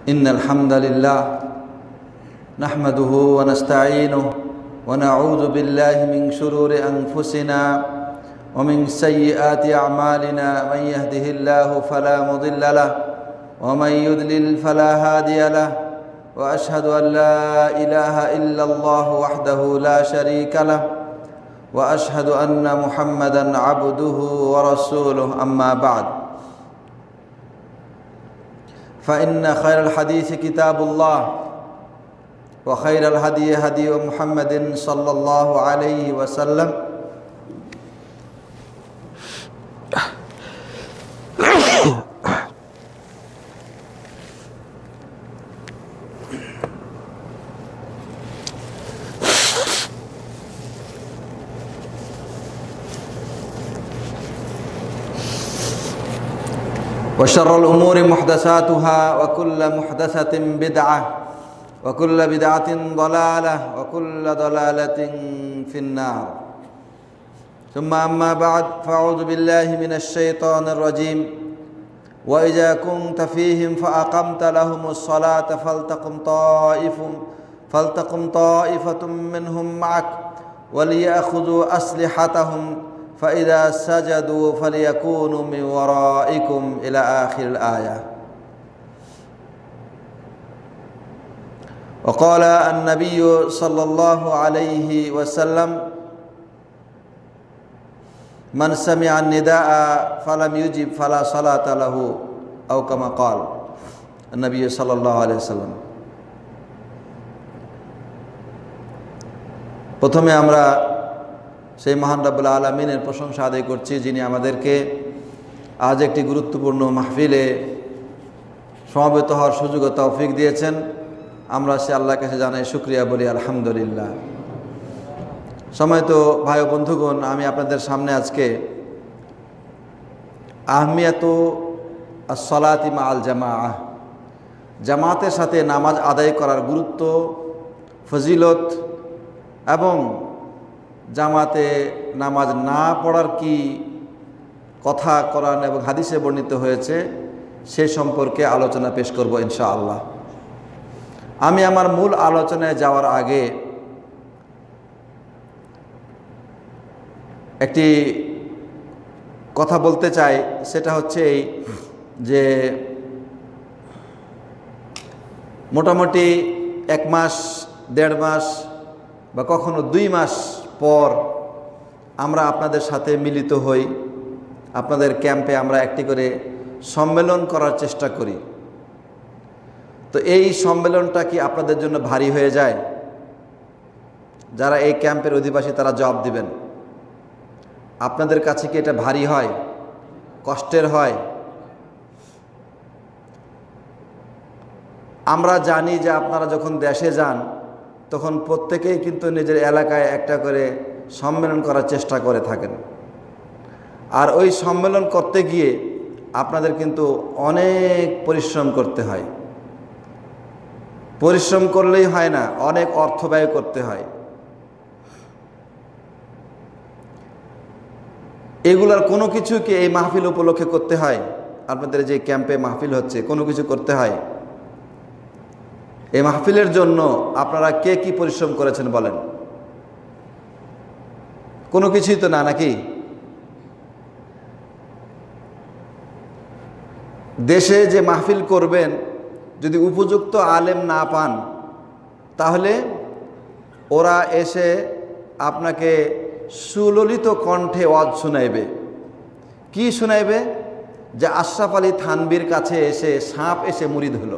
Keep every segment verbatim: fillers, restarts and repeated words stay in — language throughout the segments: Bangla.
إن الحمد لله نحمده ونستعينه ونعوذ بالله من شرور أنفسنا ومن سيئات أعمالنا من يهده الله فلا مضل له ومن يضلل فلا هادي له وأشهد أن لا إله إلا الله وحده لا شريك له وأشهد أن محمدًا عبده ورسوله أما بعد فإن خير الحديث كتاب الله وخير الهدي هدي محمد صلى الله عليه وسلم وشر الأمور محدثاتها وكل محدثة بدعة وكل بدعة ضلالة وكل ضلالة في النار ثم أما بعد فأعوذ بالله من الشيطان الرجيم وإذا كنت فيهم فأقمت لهم الصلاة فلتقم طائف فلتقم طائفة منهم معك وليأخذوا أسلحتهم فإذا سجدوا فليكونوا من ورائكم إلى آخر الآية وقال النبي صلى الله عليه وسلم من سمع النداء فلم يجب فلا صلاة له أو كما قال النبي صلى الله عليه وسلم প্রথমে আমরা সেই মহান রব্বুল আলামিনের প্রশংসা আদায় করছি যিনি আমাদেরকে আজ একটি গুরুত্বপূর্ণ মাহফিলে সমবেত হওয়ার সুযোগ ও তৌফিক দিয়েছেন। আমরা সে আল্লাহর কাছে জানাই শুকরিয়া বলি আলহামদুলিল্লাহ। সম্মানিত ভাই ও বন্ধুগণ, আমি আপনাদের সামনে আজকে আহমিয়াতু আস-সালাতি মাআল জামাআহ, জামাতের সাথে নামাজ আদায় করার গুরুত্ব, ফজিলত এবং জামাতে নামাজ না পড়ার কি কথা কোরআন এবং হাদিসে বর্ণিত হয়েছে সে সম্পর্কে আলোচনা পেশ করব ইনশাআল্লাহ। আমি আমার মূল আলোচনায় যাওয়ার আগে একটি কথা বলতে চাই, সেটা হচ্ছে এই যে মোটামুটি এক মাস দেড় মাস বা কখনো দুই মাস পর আমরা আপনাদের সাথে মিলিত হই, আপনাদের ক্যাম্পে আমরা একটি করে সম্মেলন করার চেষ্টা করি। তো এই সম্মেলনটা কি আপনাদের জন্য ভারী হয়ে যায়? যারা এই ক্যাম্পের অধিবাসী তারা জবাব দিবেন। আপনাদের কাছে কি এটা ভারী হয়, কষ্টের হয়? আমরা জানি যে আপনারা যখন দেশে যান তখন প্রত্যেকেই কিন্তু নিজের এলাকায় একটা করে সম্মেলন করার চেষ্টা করে থাকেন, আর ওই সম্মেলন করতে গিয়ে আপনাদের কিন্তু অনেক পরিশ্রম করতে হয়। পরিশ্রম করলেই হয় না, অনেক অর্থ ব্যয় করতে হয়। এগুলার কোনো কিছু কি এই মাহফিল উপলক্ষে করতে হয়? আপনাদের যে ক্যাম্পে মাহফিল হচ্ছে কোনো কিছু করতে হয়? এই মাহফিলের জন্য আপনারা কে কি পরিশ্রম করেছেন বলেন? কোনো কিছুই তো না, নাকি? দেশে যে মাহফিল করবেন যদি উপযুক্ত আলেম না পান তাহলে ওরা এসে আপনাকে সুললিত কণ্ঠে ওয়াজ শোনাইবে। কি শোনাইবে? যে আশরাফ আলী থানবীর কাছে এসে সাপ এসে মুরিদ হলো।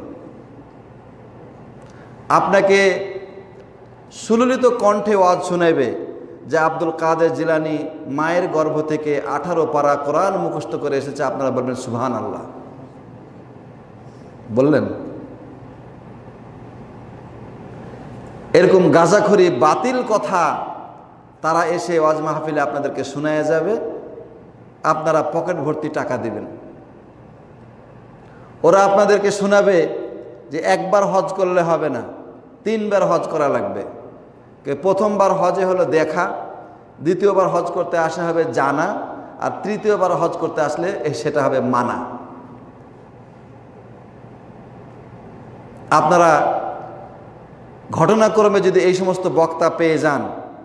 আপনাকে সুললিত কণ্ঠে ওয়াজ শোনাইবে যে আব্দুল কাদের জিলানী মায়ের গর্ভ থেকে আঠারো পারা কোরআন মুখস্থ করে এসেছে। আপনারা বলবেন সুবহানাল্লাহ। বললেন? এরকম গাঁজাখড়ি বাতিল কথা তারা এসে ওয়াজ মাহফিলে আপনাদেরকে শোনায়া যাবে, আপনারা পকেট ভর্তি টাকা দিবেন। ওরা আপনাদেরকে শোনাবে যে একবার হজ করলে হবে না, তিনবার হজ করা লাগবে। প্রথমবার হজে হলো দেখা, দ্বিতীয়বার হজ করতে আসা হবে জানা, আর তৃতীয়বার হজ করতে আসলে সেটা হবে মানা। আপনারা ঘটনাক্রমে যদি এই সমস্ত বক্তা পেয়ে যান,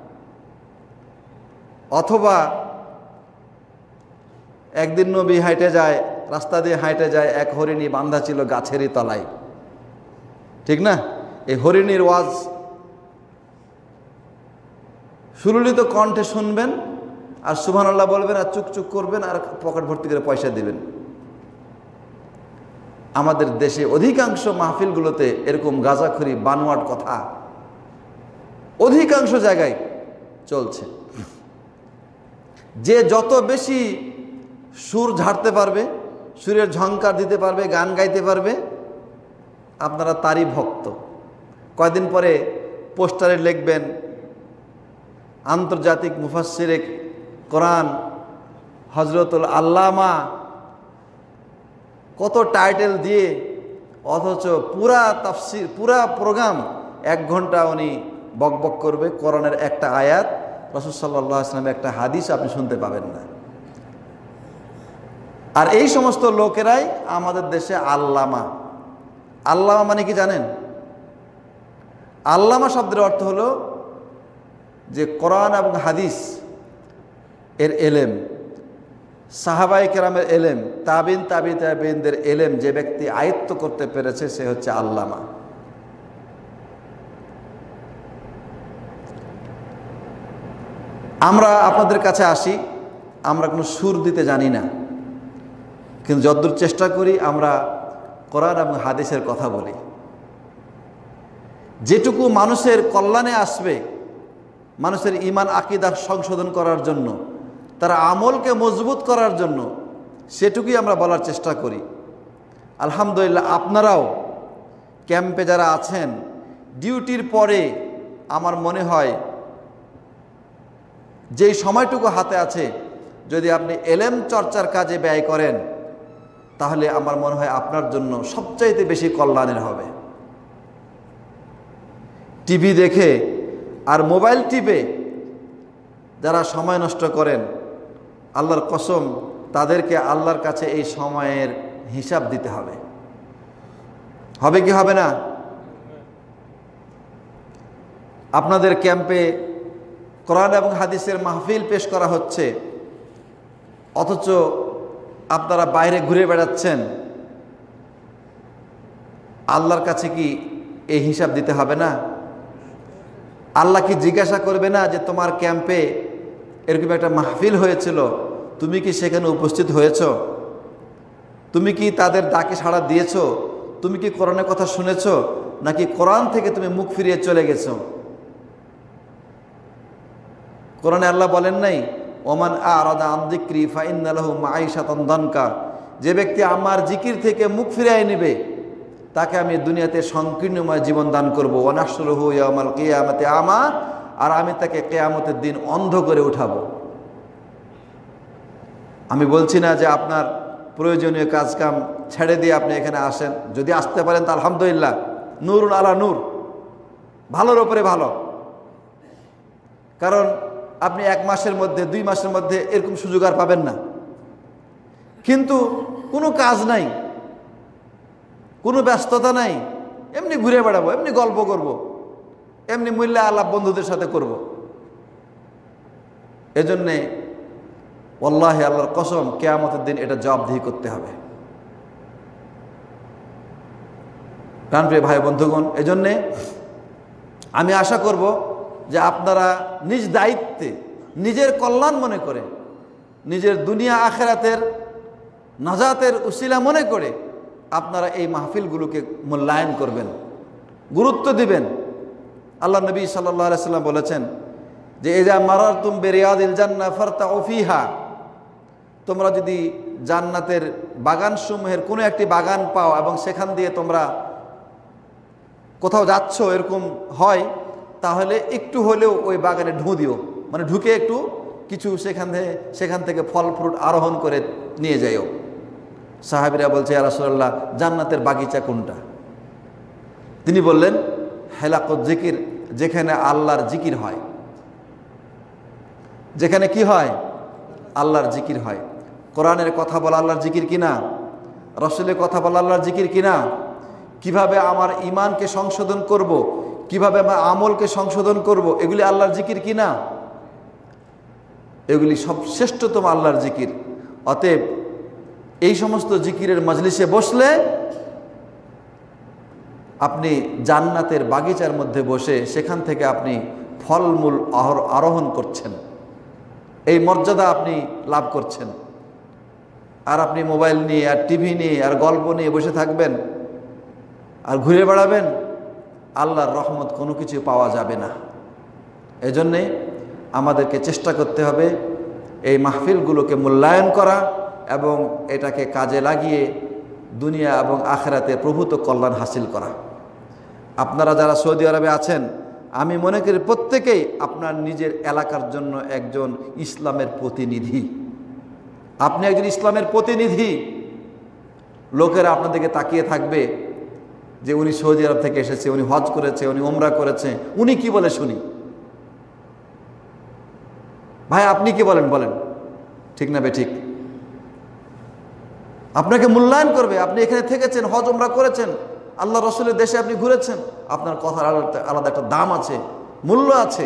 অথবা একদিন নবী হাঁটে যায়, রাস্তা দিয়ে হাঁটে যায়, এক হরিণী বাঁধা ছিল গাছেরই তলায়, ঠিক না? এই হরিণীর ওয়াজ সুললিত কণ্ঠে শুনবেন আর সুবহানাল্লাহ বলবেন আর চুক চুক করবেন আর পকেট ভর্তি করে পয়সা দিবেন। আমাদের দেশে অধিকাংশ মাহফিলগুলোতে এরকম গাঁজাখুরি বানোয়াট কথা অধিকাংশ জায়গায় চলছে। যে যত বেশি সুর ঝাড়তে পারবে, সুরের ঝংকার দিতে পারবে, গান গাইতে পারবে, আপনারা তারই ভক্ত। কয়দিন পরে পোস্টারে লিখবেন আন্তর্জাতিক মুফাসসিরে কোরআন হযরতুল আল্লামা, কত টাইটেল দিয়ে, অথচ পুরা তাফসির পুরা প্রোগ্রাম এক ঘন্টা উনি বকবক করবে, কোরআনের একটা আয়াত, রাসূল সাল্লাল্লাহু আলাইহি ওয়াসাল্লামের একটা হাদিস আপনি শুনতে পাবেন না। আর এই সমস্ত লোকেরাই আমাদের দেশে আল্লামা। আল্লামা মানে কি জানেন? আল্লামা শব্দের অর্থ হলো যে কোরআন এবং হাদিস এর এলেম, সাহাবায়ে কেরামের এলেম, তাবিন তাবি তাবিনদের এলেম যে ব্যক্তি আয়ত্ত করতে পেরেছে সে হচ্ছে আল্লামা। আমরা আপনাদের কাছে আসি, আমরা কোনো সুর দিতে জানি না, কিন্তু যতদূর চেষ্টা করি আমরা কোরআন এবং হাদিসের কথা বলি। যেটুকু মানুষের কল্যাণে আসবে, মানুষের ঈমান আকীদা সংশোধন করার জন্য, তার আমলকে মজবুত করার জন্য, সেটুকুই আমরা বলার চেষ্টা করি। আলহামদুলিল্লাহ, আপনারাও ক্যাম্পে যারা আছেন, ডিউটির পরে আমার মনে হয় যেই সময়টুকু হাতে আছে যদি আপনি এলেম চর্চার কাজে ব্যয় করেন, তাহলে আমার মনে হয় আপনার জন্য সবচাইতে বেশি কল্যাণের হবে। টিভি দেখে আর মোবাইল টিপে যারা সময় নষ্ট করেন, আল্লাহর কসম তাদেরকে আল্লাহর কাছে এই সময়ের হিসাব দিতে হবে। হবে কি হবে না? আপনাদের ক্যাম্পে কোরআন এবং হাদিসের মাহফিল পেশ করা হচ্ছে, অথচ আপনারা বাইরে ঘুরে বেড়াচ্ছেন। আল্লাহর কাছে কি এই হিসাব দিতে হবে না? আল্লাহ কি জিজ্ঞাসা করবে না যে তোমার ক্যাম্পে এরকম একটা মাহফিল হয়েছিল, তুমি কি সেখানে উপস্থিত হয়েছ? তুমি কি তাদের ডাকে সাড়া দিয়েছ? তুমি কি কোরআনের কথা শুনেছ, নাকি কোরআন থেকে তুমি মুখ ফিরিয়ে চলে গেছো? কোরআনে আল্লাহ বলেন নাই ওমান আরাদা আন যিকরি ফাইন্না লাহু মাঈশাতান দানকা, যে ব্যক্তি আমার জিকির থেকে মুখ ফিরিয়ে নেবে তাকে আমি দুনিয়াতে সংকীর্ণময় জীবন দান করবো। ওয়া নাহশুরুহু ইয়াওমাল কিয়ামাতি আমা, আর আমি তাকে কিয়ামতের দিন অন্ধ করে উঠাবো। আমি বলছি না যে আপনার প্রয়োজনীয় কাজকাম ছেড়ে দিয়ে আপনি এখানে আসেন, যদি আসতে পারেন তা আলহামদুলিল্লাহ, নূরুন আলা নূর, ভালোর ওপরে ভালো। কারণ আপনি এক মাসের মধ্যে, দুই মাসের মধ্যে এরকম সুযোগ আর পাবেন না। কিন্তু কোনো কাজ নাই, কোনো ব্যস্ততা নাই, এমনি ঘুরে বেড়াবো, এমনি গল্প করব, এমনি মূল্যে আলাপ বন্ধুদের সাথে করব। এজন্যে ওয়াল্লাহি আল্লাহর কসম কিয়ামতের দিন এটা জবাবদিহি করতে হবে। প্রাণপ্রিয় ভাই বন্ধুগণ, এজন্যে আমি আশা করব যে আপনারা নিজ দায়িত্বে, নিজের কল্যাণ মনে করে, নিজের দুনিয়া আখেরাতের নাজাতের উসিলা মনে করে আপনারা এই মাহফিলগুলোকে মূল্যায়ন করবেন, গুরুত্ব দিবেন। আল্লাহ নবী সাল্লাল্লাহু আলাইহি সাল্লাম বলেছেন যে ইযা মারারতুম বিরিয়াদিল জান্নাহ ফারতাউ ফিহা, তোমরা যদি জান্নাতের বাগানসমূহের কোনো একটি বাগান পাও এবং সেখান দিয়ে তোমরা কোথাও যাচ্ছ এরকম হয়, তাহলে একটু হলেও ওই বাগানে ঢু দিও, মানে ঢুকে একটু কিছু সেখান থেকে সেখান থেকে ফল ফ্রুট আরোহণ করে নিয়ে যাইও। সাহাবীরা বলছে ইয়া রাসূলুল্লাহ, জান্নাতের বাগিচা কোনটা? তিনি বললেন হেলাকুত জিকির, যেখানে আল্লাহর জিকির হয়। যেখানে কি হয়? আল্লাহর জিকির হয়। কোরআনের কথা বলা আল্লাহর জিকির কিনা? রাসূলের কথা বলা আল্লাহর জিকির কিনা? কিভাবে আমার ঈমানকে সংশোধন করব, কিভাবে আমার আমলকে সংশোধন করব, এগুলি আল্লাহর জিকির কি না? এগুলি সব শ্রেষ্ঠতম আল্লাহর জিকির। অতএব এই সমস্ত জিকিরের মজলিসে বসলে আপনি জান্নাতের বাগিচার মধ্যে বসে সেখান থেকে আপনি ফলমূল আরোহণ করছেন, এই মর্যাদা আপনি লাভ করছেন। আর আপনি মোবাইল নিয়ে আর টিভি নিয়ে আর গল্প নিয়ে বসে থাকবেন আর ঘুরে বেড়াবেন, আল্লাহর রহমত কোনো কিছু পাওয়া যাবে না। এজন্যে আমাদেরকে চেষ্টা করতে হবে এই মাহফিলগুলোকে মূল্যায়ন করা এবং এটাকে কাজে লাগিয়ে দুনিয়া এবং আখিরাতে প্রভূত কল্যাণ হাসিল করা। আপনারা যারা সৌদি আরবে আছেন, আমি মনে করি প্রত্যেকেই আপনার নিজের এলাকার জন্য একজন ইসলামের প্রতিনিধি। আপনি একজন ইসলামের প্রতিনিধি। লোকেরা আপনাদেরকে তাকিয়ে থাকবে যে উনি সৌদি আরব থেকে এসেছে, উনি হজ করেছে, উনি ওমরা করেছে, উনি কি বলে শুনি। ভাই আপনি কি বলেন বলেন, ঠিক না বে ঠিক? আপনাকে মূল্যায়ন করবে। আপনি এখানে থেকেছেন, হজ ওমরা করেছেন, আল্লাহ রসুলের দেশে আপনি ঘুরেছেন, আপনার কথার আলাদা একটা দাম আছে, মূল্য আছে।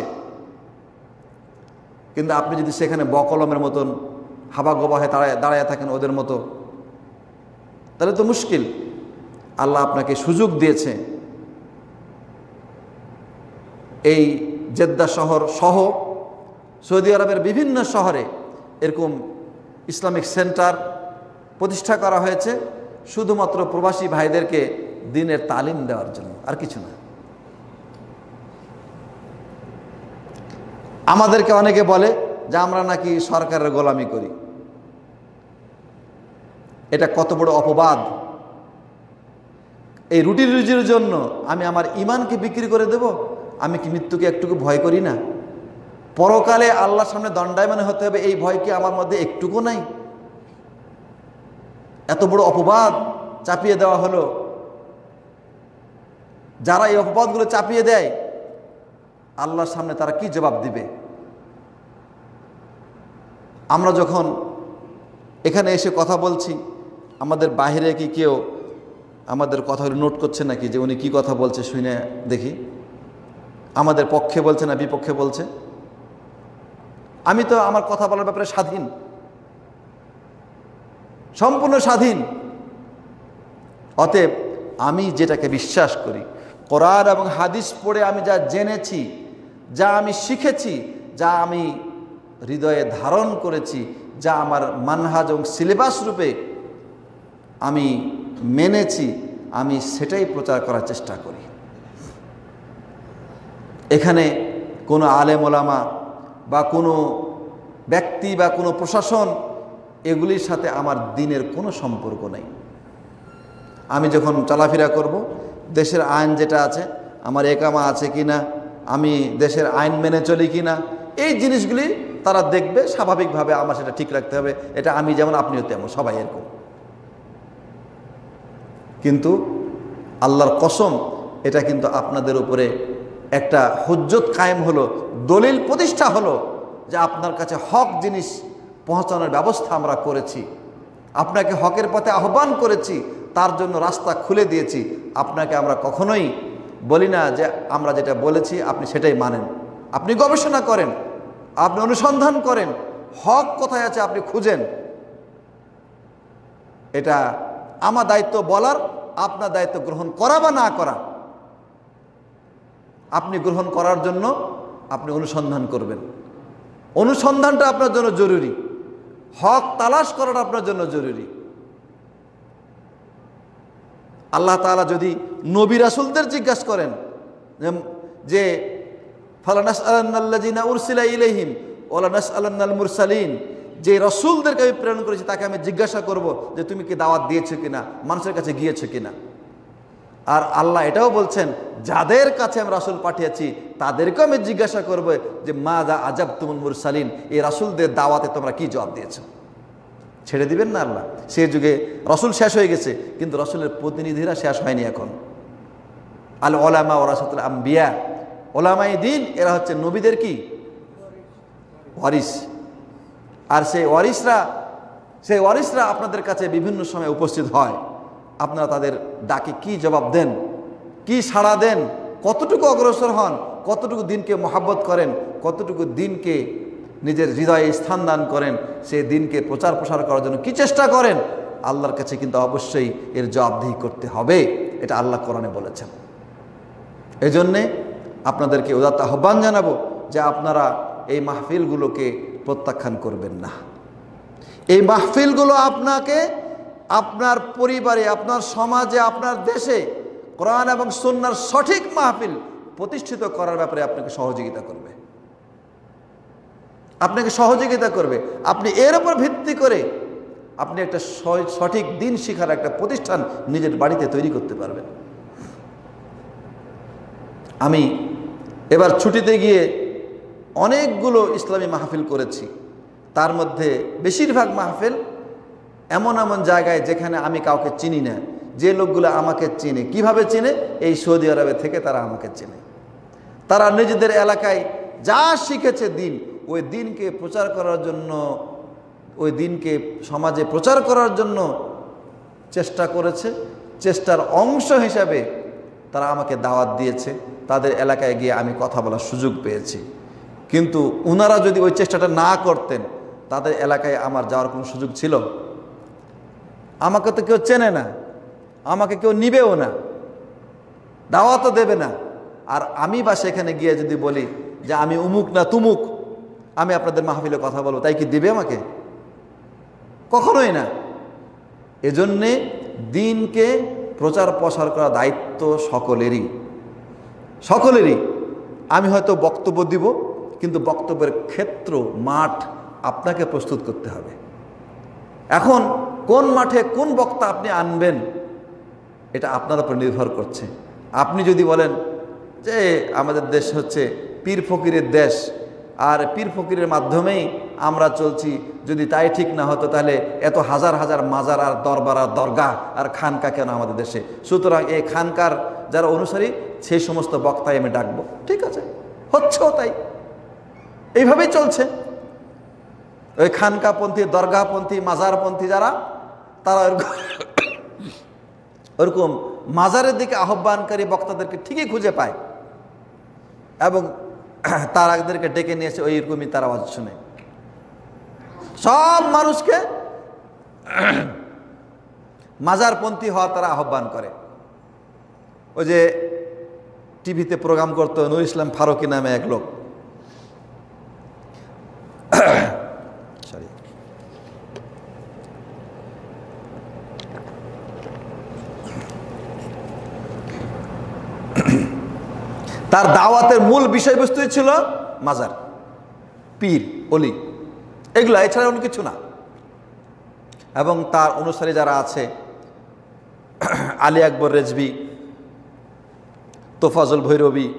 কিন্তু আপনি যদি সেখানে বকলমের মতন হাবা গোবাহে দাঁড়ায় দাঁড়ায় থাকেন ওদের মতো, তাহলে তো মুশকিল। আল্লাহ আপনাকে সুযোগ দিয়েছে এই জেদ্দা শহর সহ সৌদি আরবের বিভিন্ন শহরে এরকম ইসলামিক সেন্টার প্রতিষ্ঠা করা হয়েছে শুধুমাত্র প্রবাসী ভাইদেরকে দ্বীনের তালিম দেওয়ার জন্য, আর কিছু না। আমাদেরকে অনেকে বলে যে আমরা নাকি সরকারের গোলামি করি। এটা কত বড় অপবাদ! এই রুটি রুজির জন্য আমি আমার ঈমানকে বিক্রি করে দেব? আমি কি মৃত্যুকে একটুকু ভয় করি না? পরকালে আল্লাহর সামনে দণ্ডায়মান হতে হবে, এই ভয় কি আমার মধ্যে একটুকু নাই? এত বড় অপবাদ চাপিয়ে দেওয়া হলো। যারা এই অপবাদগুলো চাপিয়ে দেয়, আল্লাহর সামনে তারা কি জবাব দিবে? আমরা যখন এখানে এসে কথা বলছি, আমাদের বাইরে কি কেউ আমাদের কথাগুলো নোট করছে নাকি যে উনি কি কথা বলছে শুনে দেখি, আমাদের পক্ষে বলছে না বিপক্ষে বলছে? আমি তো আমার কথা বলার ব্যাপারে স্বাধীন, সম্পূর্ণ স্বাধীন। অতএব আমি যেটাকে বিশ্বাস করি, কোরআন এবং হাদিস পড়ে আমি যা জেনেছি, যা আমি শিখেছি, যা আমি হৃদয়ে ধারণ করেছি, যা আমার মানহাজ এবং সিলেবাস রূপে আমি মেনেছি, আমি সেটাই প্রচার করার চেষ্টা করি। এখানে কোনো আলেম ওলামা বা কোনো ব্যক্তি বা কোনো প্রশাসন, এগুলির সাথে আমার দ্বীনের কোনো সম্পর্ক নেই। আমি যখন চলাফেরা করব, দেশের আইন যেটা আছে, আমার একামা আছে কি না, আমি দেশের আইন মেনে চলি কি না, এই জিনিসগুলি তারা দেখবে। স্বাভাবিকভাবে আমার সেটা ঠিক রাখতে হবে। এটা আমি যেমন, আপনিও তেমন, সবাই এরকম। কিন্তু আল্লাহর কসম, এটা কিন্তু আপনাদের উপরে একটা হুজ্জত কায়েম হলো, দলিল প্রতিষ্ঠা হলো যে আপনার কাছে হক জিনিস পৌঁছানোর ব্যবস্থা আমরা করেছি, আপনাকে হকের পথে আহ্বান করেছি, তার জন্য রাস্তা খুলে দিয়েছি। আপনাকে আমরা কখনোই বলি না যে আমরা যেটা বলেছি আপনি সেটাই মানেন। আপনি গবেষণা করেন, আপনি অনুসন্ধান করেন, হক কোথায় আছে আপনি খুঁজেন। এটা আমার দায়িত্ব বলার, আপনার দায়িত্ব গ্রহণ করা বা না করা। আপনি গ্রহণ করার জন্য আপনি অনুসন্ধান করবেন। অনুসন্ধানটা আপনার জন্য জরুরি, হক তালাশ করাটা আপনার জন্য জরুরি। আল্লাহ তাআলা যদি নবী রাসূলদের জিজ্ঞাসা করেন যে ফালানাসআলান্নাল্লাযিনা উরসিলা ইলাইহিম ওয়ালা নাসআলান্নাল মুরসালিন, যে রাসূলদেরকে আমি প্রেরণ করেছি তাকে আমি জিজ্ঞাসা করব যে তুমি কি দাওয়াত দিয়েছো কিনা, মানুষের কাছে গিয়েছো কিনা। আর আল্লাহ এটাও বলছেন যাদের কাছে আমি রাসূল পাঠিয়েছি তাদেরকেও আমি জিজ্ঞাসা করব যে মাযা আজাবতুমুল মুরসালিন, এই রাসূলদের দাওয়াতে তোমরা কি জবাব দিয়েছো। ছেড়ে দিবেন না আল্লাহ। সে যুগে রাসূল শেষ হয়ে গেছে, কিন্তু রাসূলের প্রতিনিধিরা শেষ হয়নি এখন। আল উলামা ওয়ারাসাতুল আম্বিয়া, ওলামায়ে দ্বীন এরা হচ্ছে নবীদের কি ওয়ারিস। আর সেই ওয়ারিসরা সেই ওয়ারিসরা আপনাদের কাছে বিভিন্ন সময় উপস্থিত হয়। আপনারা তাদের ডাকে কি জবাব দেন, কি সাড়া দেন, কতটুকু অগ্রসর হন, কতটুকু দিনকে মহাব্বত করেন, কতটুকু দিনকে নিজের হৃদয়ে স্থান দান করেন, সেই দিনকে প্রচার প্রসার করার জন্য কি চেষ্টা করেন, আল্লাহর কাছে কিন্তু অবশ্যই এর জবাবদিহি করতে হবে। এটা আল্লাহ কোরআনে বলেছেন। এই জন্যে আপনাদেরকে উদাত্ত আহ্বান জানাবো যে আপনারা এই মাহফিলগুলোকে প্রত্যাখ্যান করবেন না। এই মাহফিলগুলো আপনাকে আপনার পরিবারে, আপনার সমাজে, আপনার দেশে কোরআন এবং সুন্নাহর সঠিক মাহফিল প্রতিষ্ঠিত করার ব্যাপারে আপনাকে সহযোগিতা করবে, আপনাকে সহযোগিতা করবে। আপনি এর উপর ভিত্তি করে আপনি একটা সঠিক দিন শিখার একটা প্রতিষ্ঠান নিজের বাড়িতে তৈরি করতে পারবেন। আমি এবার ছুটিতে গিয়ে অনেকগুলো ইসলামী মাহফিল করেছি। তার মধ্যে বেশিরভাগ মাহফিল এমন এমন জায়গায় যেখানে আমি কাউকে চিনি না, যে লোকগুলো আমাকে চিনে। কিভাবে চিনে? এই সৌদি আরবে থেকে তারা আমাকে চেনে। তারা নিজেদের এলাকায় যা শিখেছে দিন, ওই দিনকে প্রচার করার জন্য, ওই দিনকে সমাজে প্রচার করার জন্য চেষ্টা করেছে। চেষ্টার অংশ হিসাবে তারা আমাকে দাওয়াত দিয়েছে, তাদের এলাকায় গিয়ে আমি কথা বলার সুযোগ পেয়েছি। কিন্তু ওনারা যদি ওই চেষ্টাটা না করতেন, তাদের এলাকায় আমার যাওয়ার কোনো সুযোগ ছিল? আমাকে তো কেউ চেনে না, আমাকে কেউ নিবেও না, দাওয়াতও দেবে না। আর আমি বা সেখানে গিয়ে যদি বলি যে আমি উমুক না তুমুক, আমি আপনাদের মাহফিলে কথা বলবো, তাই কি দিবে আমাকে? কখনোই না। এজন্যে দিনকে প্রচার প্রসার করা দায়িত্ব সকলেরই, সকলেরই। আমি হয়তো বক্তব্য দিব, কিন্তু বক্তব্যের ক্ষেত্র, মাঠ আপনাকে প্রস্তুত করতে হবে। এখন কোন মাঠে কোন বক্তা আপনি আনবেন, এটা আপনার উপর নির্ভর করছে। আপনি যদি বলেন যে আমাদের দেশ হচ্ছে পীর ফকিরের দেশ, আর পীর ফকিরের মাধ্যমেই আমরা চলছি, যদি তাই ঠিক না হতো তাহলে এত হাজার হাজার মাজার আর দরবার আর দরগা আর খানকা কেন আমাদের দেশে? সুতরাং এই খানকার যারা অনুসারী, সেই সমস্ত বক্তাই আমি ডাকবো। ঠিক আছে, হচ্ছেও তাই, এইভাবেই চলছে। ওই খানকাপন্থী, দরগাপন্থী, মাজারপন্থী যারা, তারা ওরকম মাজারের দিকে আহ্বানকারী বক্তাদেরকে ঠিকই খুঁজে পায় এবং তারাদেরকে ডেকে নিয়েছে, ওই রকমই তার আওয়াজ শুনে সব মানুষকে মাজারপন্থী হওয়ার তারা আহ্বান করে। ওই যে টিভিতে প্রোগ্রাম করতো নূর ইসলাম ফারুকী নামে এক লোক, সরি, তার দাওয়াতের মূল বিষয়বস্তুই ছিল মাজার, পীর, অলি, এগুলা, এছাড়া অন্য কিছু না। এবং তার অনুসারী যারা আছে, আলী আকবর রেজভি, তোফাজল ভৈরবী,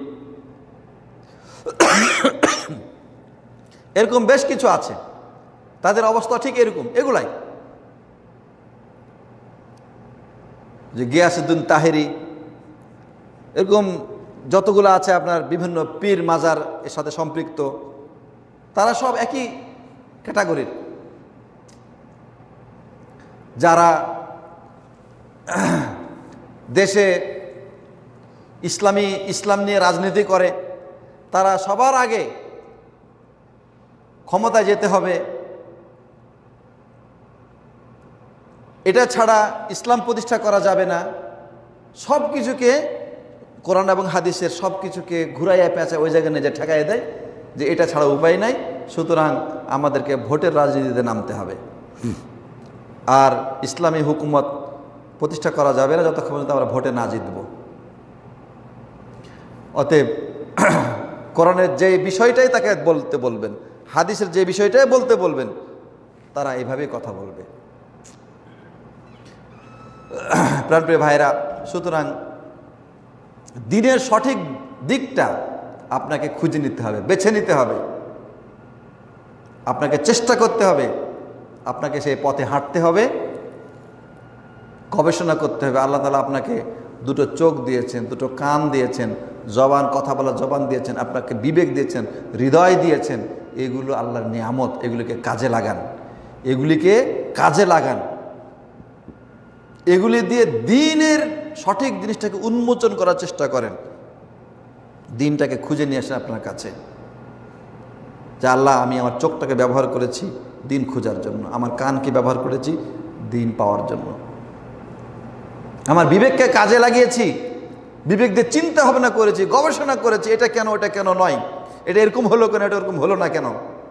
এরকম বেশ কিছু আছে, তাদের অবস্থা ঠিক এরকম। এগুলাই যে গিয়াসউদ্দিন তাহেরি, এরকম যতগুলো আছে আপনার বিভিন্ন পীর মাজার এর সাথে সম্পৃক্ত, তারা সব একই ক্যাটাগরির, যারা দেশে ইসলামী ইসলাম নিয়ে রাজনীতি করে। তারা সবার আগে ক্ষমতায় যেতে হবে, এটা ছাড়া ইসলাম প্রতিষ্ঠা করা যাবে না। সব কিছুকে, কোরআন এবং হাদিসের সব কিছুকে ঘুরাইয়া পেঁচায় ওই জায়গায় নিজে ঠেকাই দেয় যে এটা ছাড়া উপায় নাই, সুতরাং আমাদেরকে ভোটের রাজনীতিতে নামতে হবে। আর ইসলামী হুকুমত প্রতিষ্ঠা করা যাবে না যতক্ষণ পর্যন্ত আমরা ভোটে না জিতব। অতএব কোরআনের যে বিষয়টাই তাকে বলতে বলবেন, হাদিসের যে বিষয়টাই বলতে বলবেন, তারা এইভাবেই কথা বলবে। প্রাণপ্রিয় ভাইরা, সুতরাং দিনের সঠিক দিকটা আপনাকে খুঁজে নিতে হবে, বেছে নিতে হবে, আপনাকে চেষ্টা করতে হবে, আপনাকে সেই পথে হাঁটতে হবে, গবেষণা করতে হবে। আল্লাহ তাআলা আপনাকে দুটো চোখ দিয়েছেন, দুটো কান দিয়েছেন, জবান, কথা বলার জবান দিয়েছেন, আপনাকে বিবেক দিয়েছেন, হৃদয় দিয়েছেন। এগুলো আল্লাহর নিয়ামত, এগুলিকে কাজে লাগান, এগুলিকে কাজে লাগান। এগুলি দিয়ে দ্বীনের সঠিক জিনিসটাকে উন্মোচন করার চেষ্টা করেন। দ্বীনটাকে খুঁজে নিয়ে আসেন আপনার কাছে, যে আল্লাহ আমি আমার চোখটাকে ব্যবহার করেছি দ্বীন খোঁজার জন্য, আমার কানকে ব্যবহার করেছি দ্বীন পাওয়ার জন্য, আমার বিবেককে কাজে লাগিয়েছি, বিবেক দিয়ে চিন্তা ভাবনা করেছি, গবেষণা করেছি, এটা কেন এটা কেন নয়, এটা এরকম হলো কেন, এটা এরকম হলো না কেন।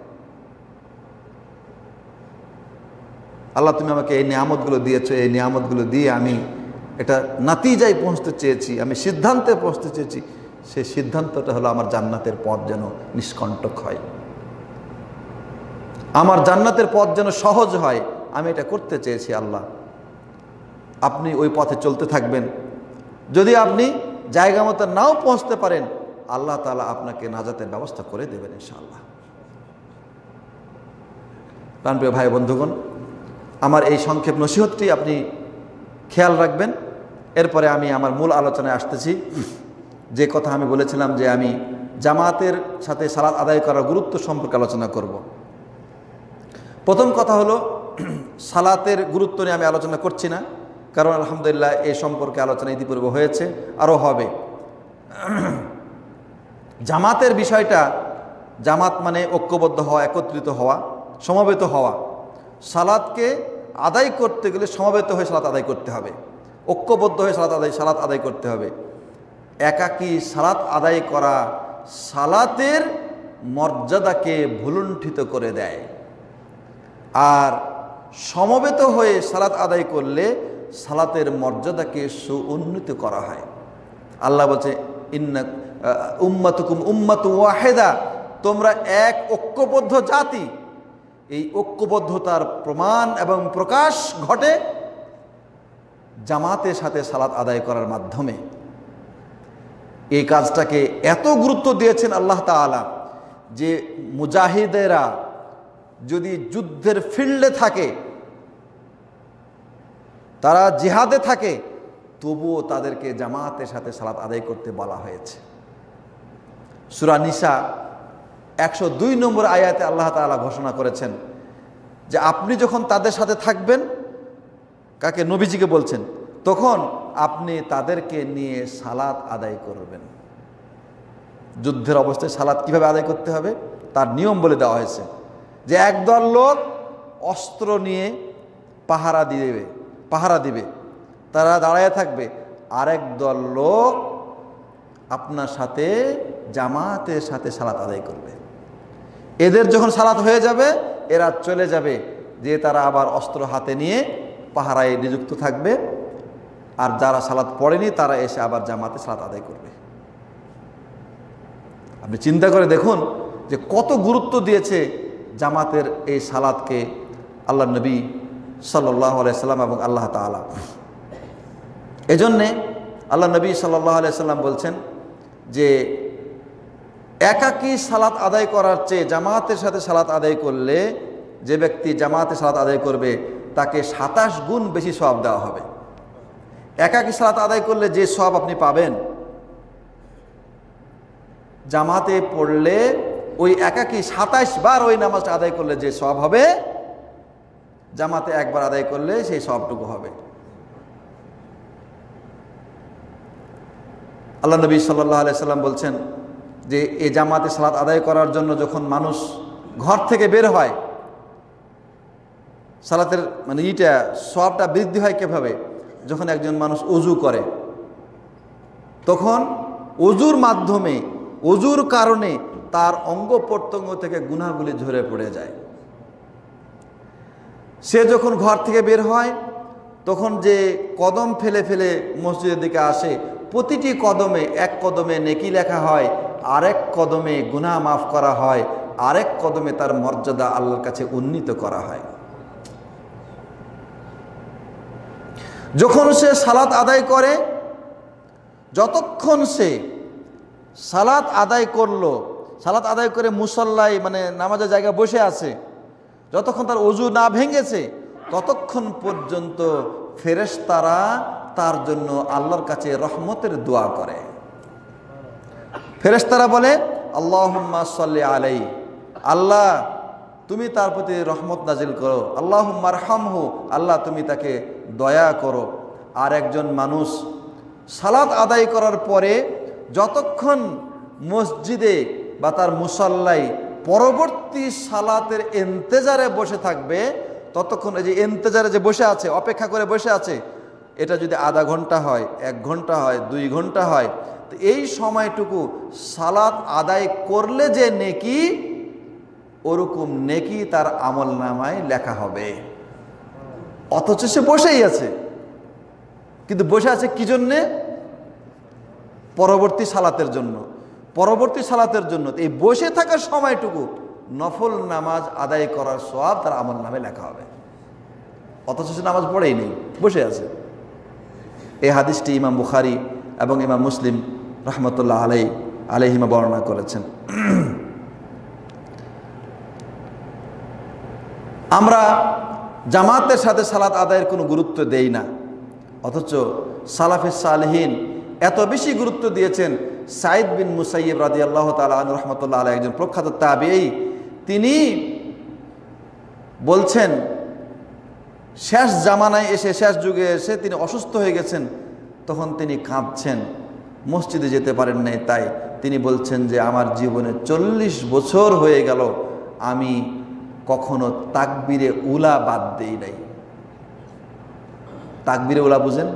আল্লাহ তুমি আমাকে এই নিয়ামতগুলো দিয়েছো, এই নিয়ামতগুলো দিয়ে আমি এটা নাতিজায় পৌঁছতে চেয়েছি, আমি সিদ্ধান্তে পৌঁছতে চেয়েছি, সেই সিদ্ধান্তটা হলো আমার জান্নাতের পথ যেন নিষ্কণ্টক হয়, আমার জান্নাতের পথ যেন সহজ হয়, আমি এটা করতে চেয়েছি। আল্লাহ আপনি ওই পথে চলতে থাকবেন। যদি আপনি জায়গা মতো নাও পৌঁছতে পারেন, আল্লাহ তাআলা আপনাকে নাজাতের ব্যবস্থা করে দেবেন ইনশাআল্লাহ। প্রাণপ্রিয় ভাই বন্ধুগণ, আমার এই সংক্ষেপ নসিহতটি আপনি খেয়াল রাখবেন। এরপরে আমি আমার মূল আলোচনায় আসতেছি। যে কথা আমি বলেছিলাম যে আমি জামাতের সাথে সালাত আদায় করার গুরুত্ব সম্পর্কে আলোচনা করব। প্রথম কথা হলো, সালাতের গুরুত্ব নিয়ে আমি আলোচনা করছি না, কারণ আলহামদুলিল্লাহ এই সম্পর্কে আলোচনা ইতিপূর্বে হয়েছে, আরও হবে। জামাতের বিষয়টা, জামাত মানে ঐক্যবদ্ধ হওয়া, একত্রিত হওয়া, সমবেত হওয়া। সালাতকে আদায় করতে গেলে সমবেত হয়ে সালাত আদায় করতে হবে, ঐক্যবদ্ধ হয়ে সালাত আদায় সালাত আদায় করতে হবে। একাকী সালাত আদায় করা সালাতের মর্যাদাকে ভুলুণ্ঠিত করে দেয়, আর সমবেত হয়ে সালাত আদায় করলে সালাতের মর্যাদাকে সুউন্নীত করা হয়। আল্লাহ বলছে ইন্না উম্মাতুকুম উম্মাতু ওয়াহিদা, তোমরা এক ঐক্যবদ্ধ জাতি। এই ঐক্যবদ্ধতার প্রমাণ এবং প্রকাশ ঘটে জামাতের সাথে সালাত আদায় করার মাধ্যমে। এই কাজটাকে এত গুরুত্ব দিয়েছেন আল্লাহ তাআলা যে মুজাহিদেরা যদি যুদ্ধের ফিল্ডে থাকে, তারা জিহাদে থাকে, তবুও তাদেরকে জামাতের সাথে সালাত আদায় করতে বলা হয়েছে। সূরা নিসা একশো দুই নম্বর আয়াতে আল্লাহ তাআলা ঘোষণা করেছেন যে আপনি যখন তাদের সাথে থাকবেন, কাকে? নবীজিকে বলছেন, তখন আপনি তাদেরকে নিয়ে সালাত আদায় করবেন। যুদ্ধের অবস্থায় সালাত কিভাবে আদায় করতে হবে তার নিয়ম বলে দেওয়া হয়েছে, যে একদল লোক অস্ত্র নিয়ে পাহারা দিবে পাহারা দিবে তারা দাঁড়ায় থাকবে, আরেক দল লোক আপনার সাথে জামাতের সাথে সালাত আদায় করবে। এদের যখন সালাত হয়ে যাবে, এরা চলে যাবে, যে তারা আবার অস্ত্র হাতে নিয়ে পাহারায় নিযুক্ত থাকবে, আর যারা সালাত পড়েনি তারা এসে আবার জামাতে সালাত আদায় করবে। আপনি চিন্তা করে দেখুন যে কত গুরুত্ব দিয়েছে জামাতের এই সালাতকে আল্লাহ নবী সাল্লাল্লাহু আলাইহি সাল্লাম এবং আল্লাহ তাআলা। এজন্যে আল্লাহ নবী সাল্লাল্লাহু আলাইহি সাল্লাম বলছেন যে একাকী সালাত আদায় করার চেয়ে জামাতের সাথে সালাত আদায় করলে, যে ব্যক্তি জামাতে সালাত আদায় করবে তাকে সাতাশ গুণ বেশি সওয়াব দেওয়া হবে। একাকী সালাত আদায় করলে যে সওয়াব আপনি পাবেন, জামাতে পড়লে ওই একাকী সাতাশ বার ওই নামাজটা আদায় করলে যে সওয়াব হবে, জামাতে একবার আদায় করলে সেই সওয়াবটুকু হবে। আল্লাহ নবী সাল্লাল্লাহু আলাইহি সাল্লাম বলছেন যে এই জামাতে সালাত আদায় করার জন্য যখন মানুষ ঘর থেকে বের হয়, সালাতের মানে ইটা সওয়াবটা বৃদ্ধি হয় কিভাবে? যখন একজন মানুষ ওযু করে, তখন ওযুর মাধ্যমে, ওযুর কারণে তার অঙ্গ প্রত্যঙ্গ থেকে গুনাহগুলি ঝরে পড়ে যায়। সে যখন ঘর থেকে বের হয়, তখন যে কদম ফেলে ফেলে মসজিদের দিকে আসে, প্রতিটি কদমে, এক কদমে নেকি লেখা হয়, আরেক কদমে গুনাহ মাফ করা হয়, আরেক কদমে তার মর্যাদা আল্লাহর কাছে উন্নীত করা হয়। যখন সে সালাত আদায় করে, যতক্ষণ সে সালাত আদায় করলো, সালাত আদায় করে মুসল্লায় মানে নামাজের জায়গায় বসে আছে, যতক্ষণ তার ওযু না ভেঙেছে, ততক্ষণ পর্যন্ত ফেরেশতারা তার জন্য আল্লাহর কাছে রহমতের দোয়া করে। ফেরেশতারা বলে আল্লাহুম্মা সাল্লি আলাইহি, আল্লাহ তুমি তার প্রতি রহমত নাজিল করো, আল্লাহুম্মা আরহামহু, আল্লাহ তুমি তাকে দয়া করো। আর একজন মানুষ সালাত আদায় করার পরে যতক্ষণ মসজিদে বা তার মুসাল্লায় পরবর্তী সালাতের ইন্তেজারে বসে থাকবে, ততক্ষণ এই যে ইন্তেজারে যে বসে আছে, অপেক্ষা করে বসে আছে, এটা যদি আধা ঘন্টা হয়, এক ঘন্টা হয়, দুই ঘন্টা হয়, তো এই সময়টুকু সালাত আদায় করলে যে নেকি, ওরকম নেকি তার আমল নামায় লেখা হবে। অথচ সে বসেই আছে, কিন্তু বসে আছে কি জন্যে? পরবর্তী সালাতের জন্য। পরবর্তী সালাতের জন্য এই বসে থাকার সময়টুকু নফল নামাজ আদায় করার সওয়াব তার আমল নামে লেখা হবে, অথচ সে নামাজ পড়েই নেই, বসে আছে। এই হাদিসটি ইমাম বুখারী এবং ইমাম মুসলিম রহমতুল্লাহ আলাই আলাইহিমা বর্ণনা করেছেন। আমরা জামাতের সাথে সালাত আদায়ের কোনো গুরুত্ব দেই না, অথচ সালাফে সালেহিন এত বেশি গুরুত্ব দিয়েছেন। সাইদ বিন মুসাইয়্যিব রাদিয়াল্লাহু তাআলা আনহু রাহমাতুল্লাহ আলাইহি, একজন প্রখ্যাত তাবেঈ, তিনি বলছেন শেষ জামানায় এসে, শেষ যুগে এসে তিনি অসুস্থ হয়ে গেছেন, তখন তিনি কাঁদছেন, মসজিদে যেতে পারেন নাই। তাই তিনি বলছেন যে আমার জীবনে চল্লিশ বছর হয়ে গেল, আমি কখনো তাকবীরে উলা বাদ দেই নাই। তাকবীরে উলা বুঝেন?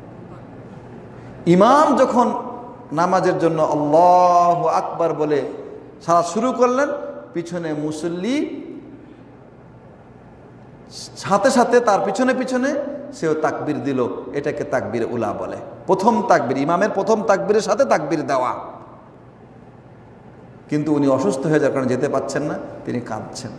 ইমাম যখন নামাজের জন্য আল্লাহু আকবার বলে সালাত শুরু করলেন, পিছনে মুসল্লি সাথে সাথে তার পিছনে পিছনে সেও তাকবীর দিল, এটাকে তাকবীরে উলা বলে। প্রথম তাকবীর, ইমামের প্রথম তাকবীরের সাথে তাকবীর দেওয়া। কিন্তু উনি অসুস্থ হয়ে যাওয়ার কারণে যেতে পারছেন না, তিনি কাঁদছেন।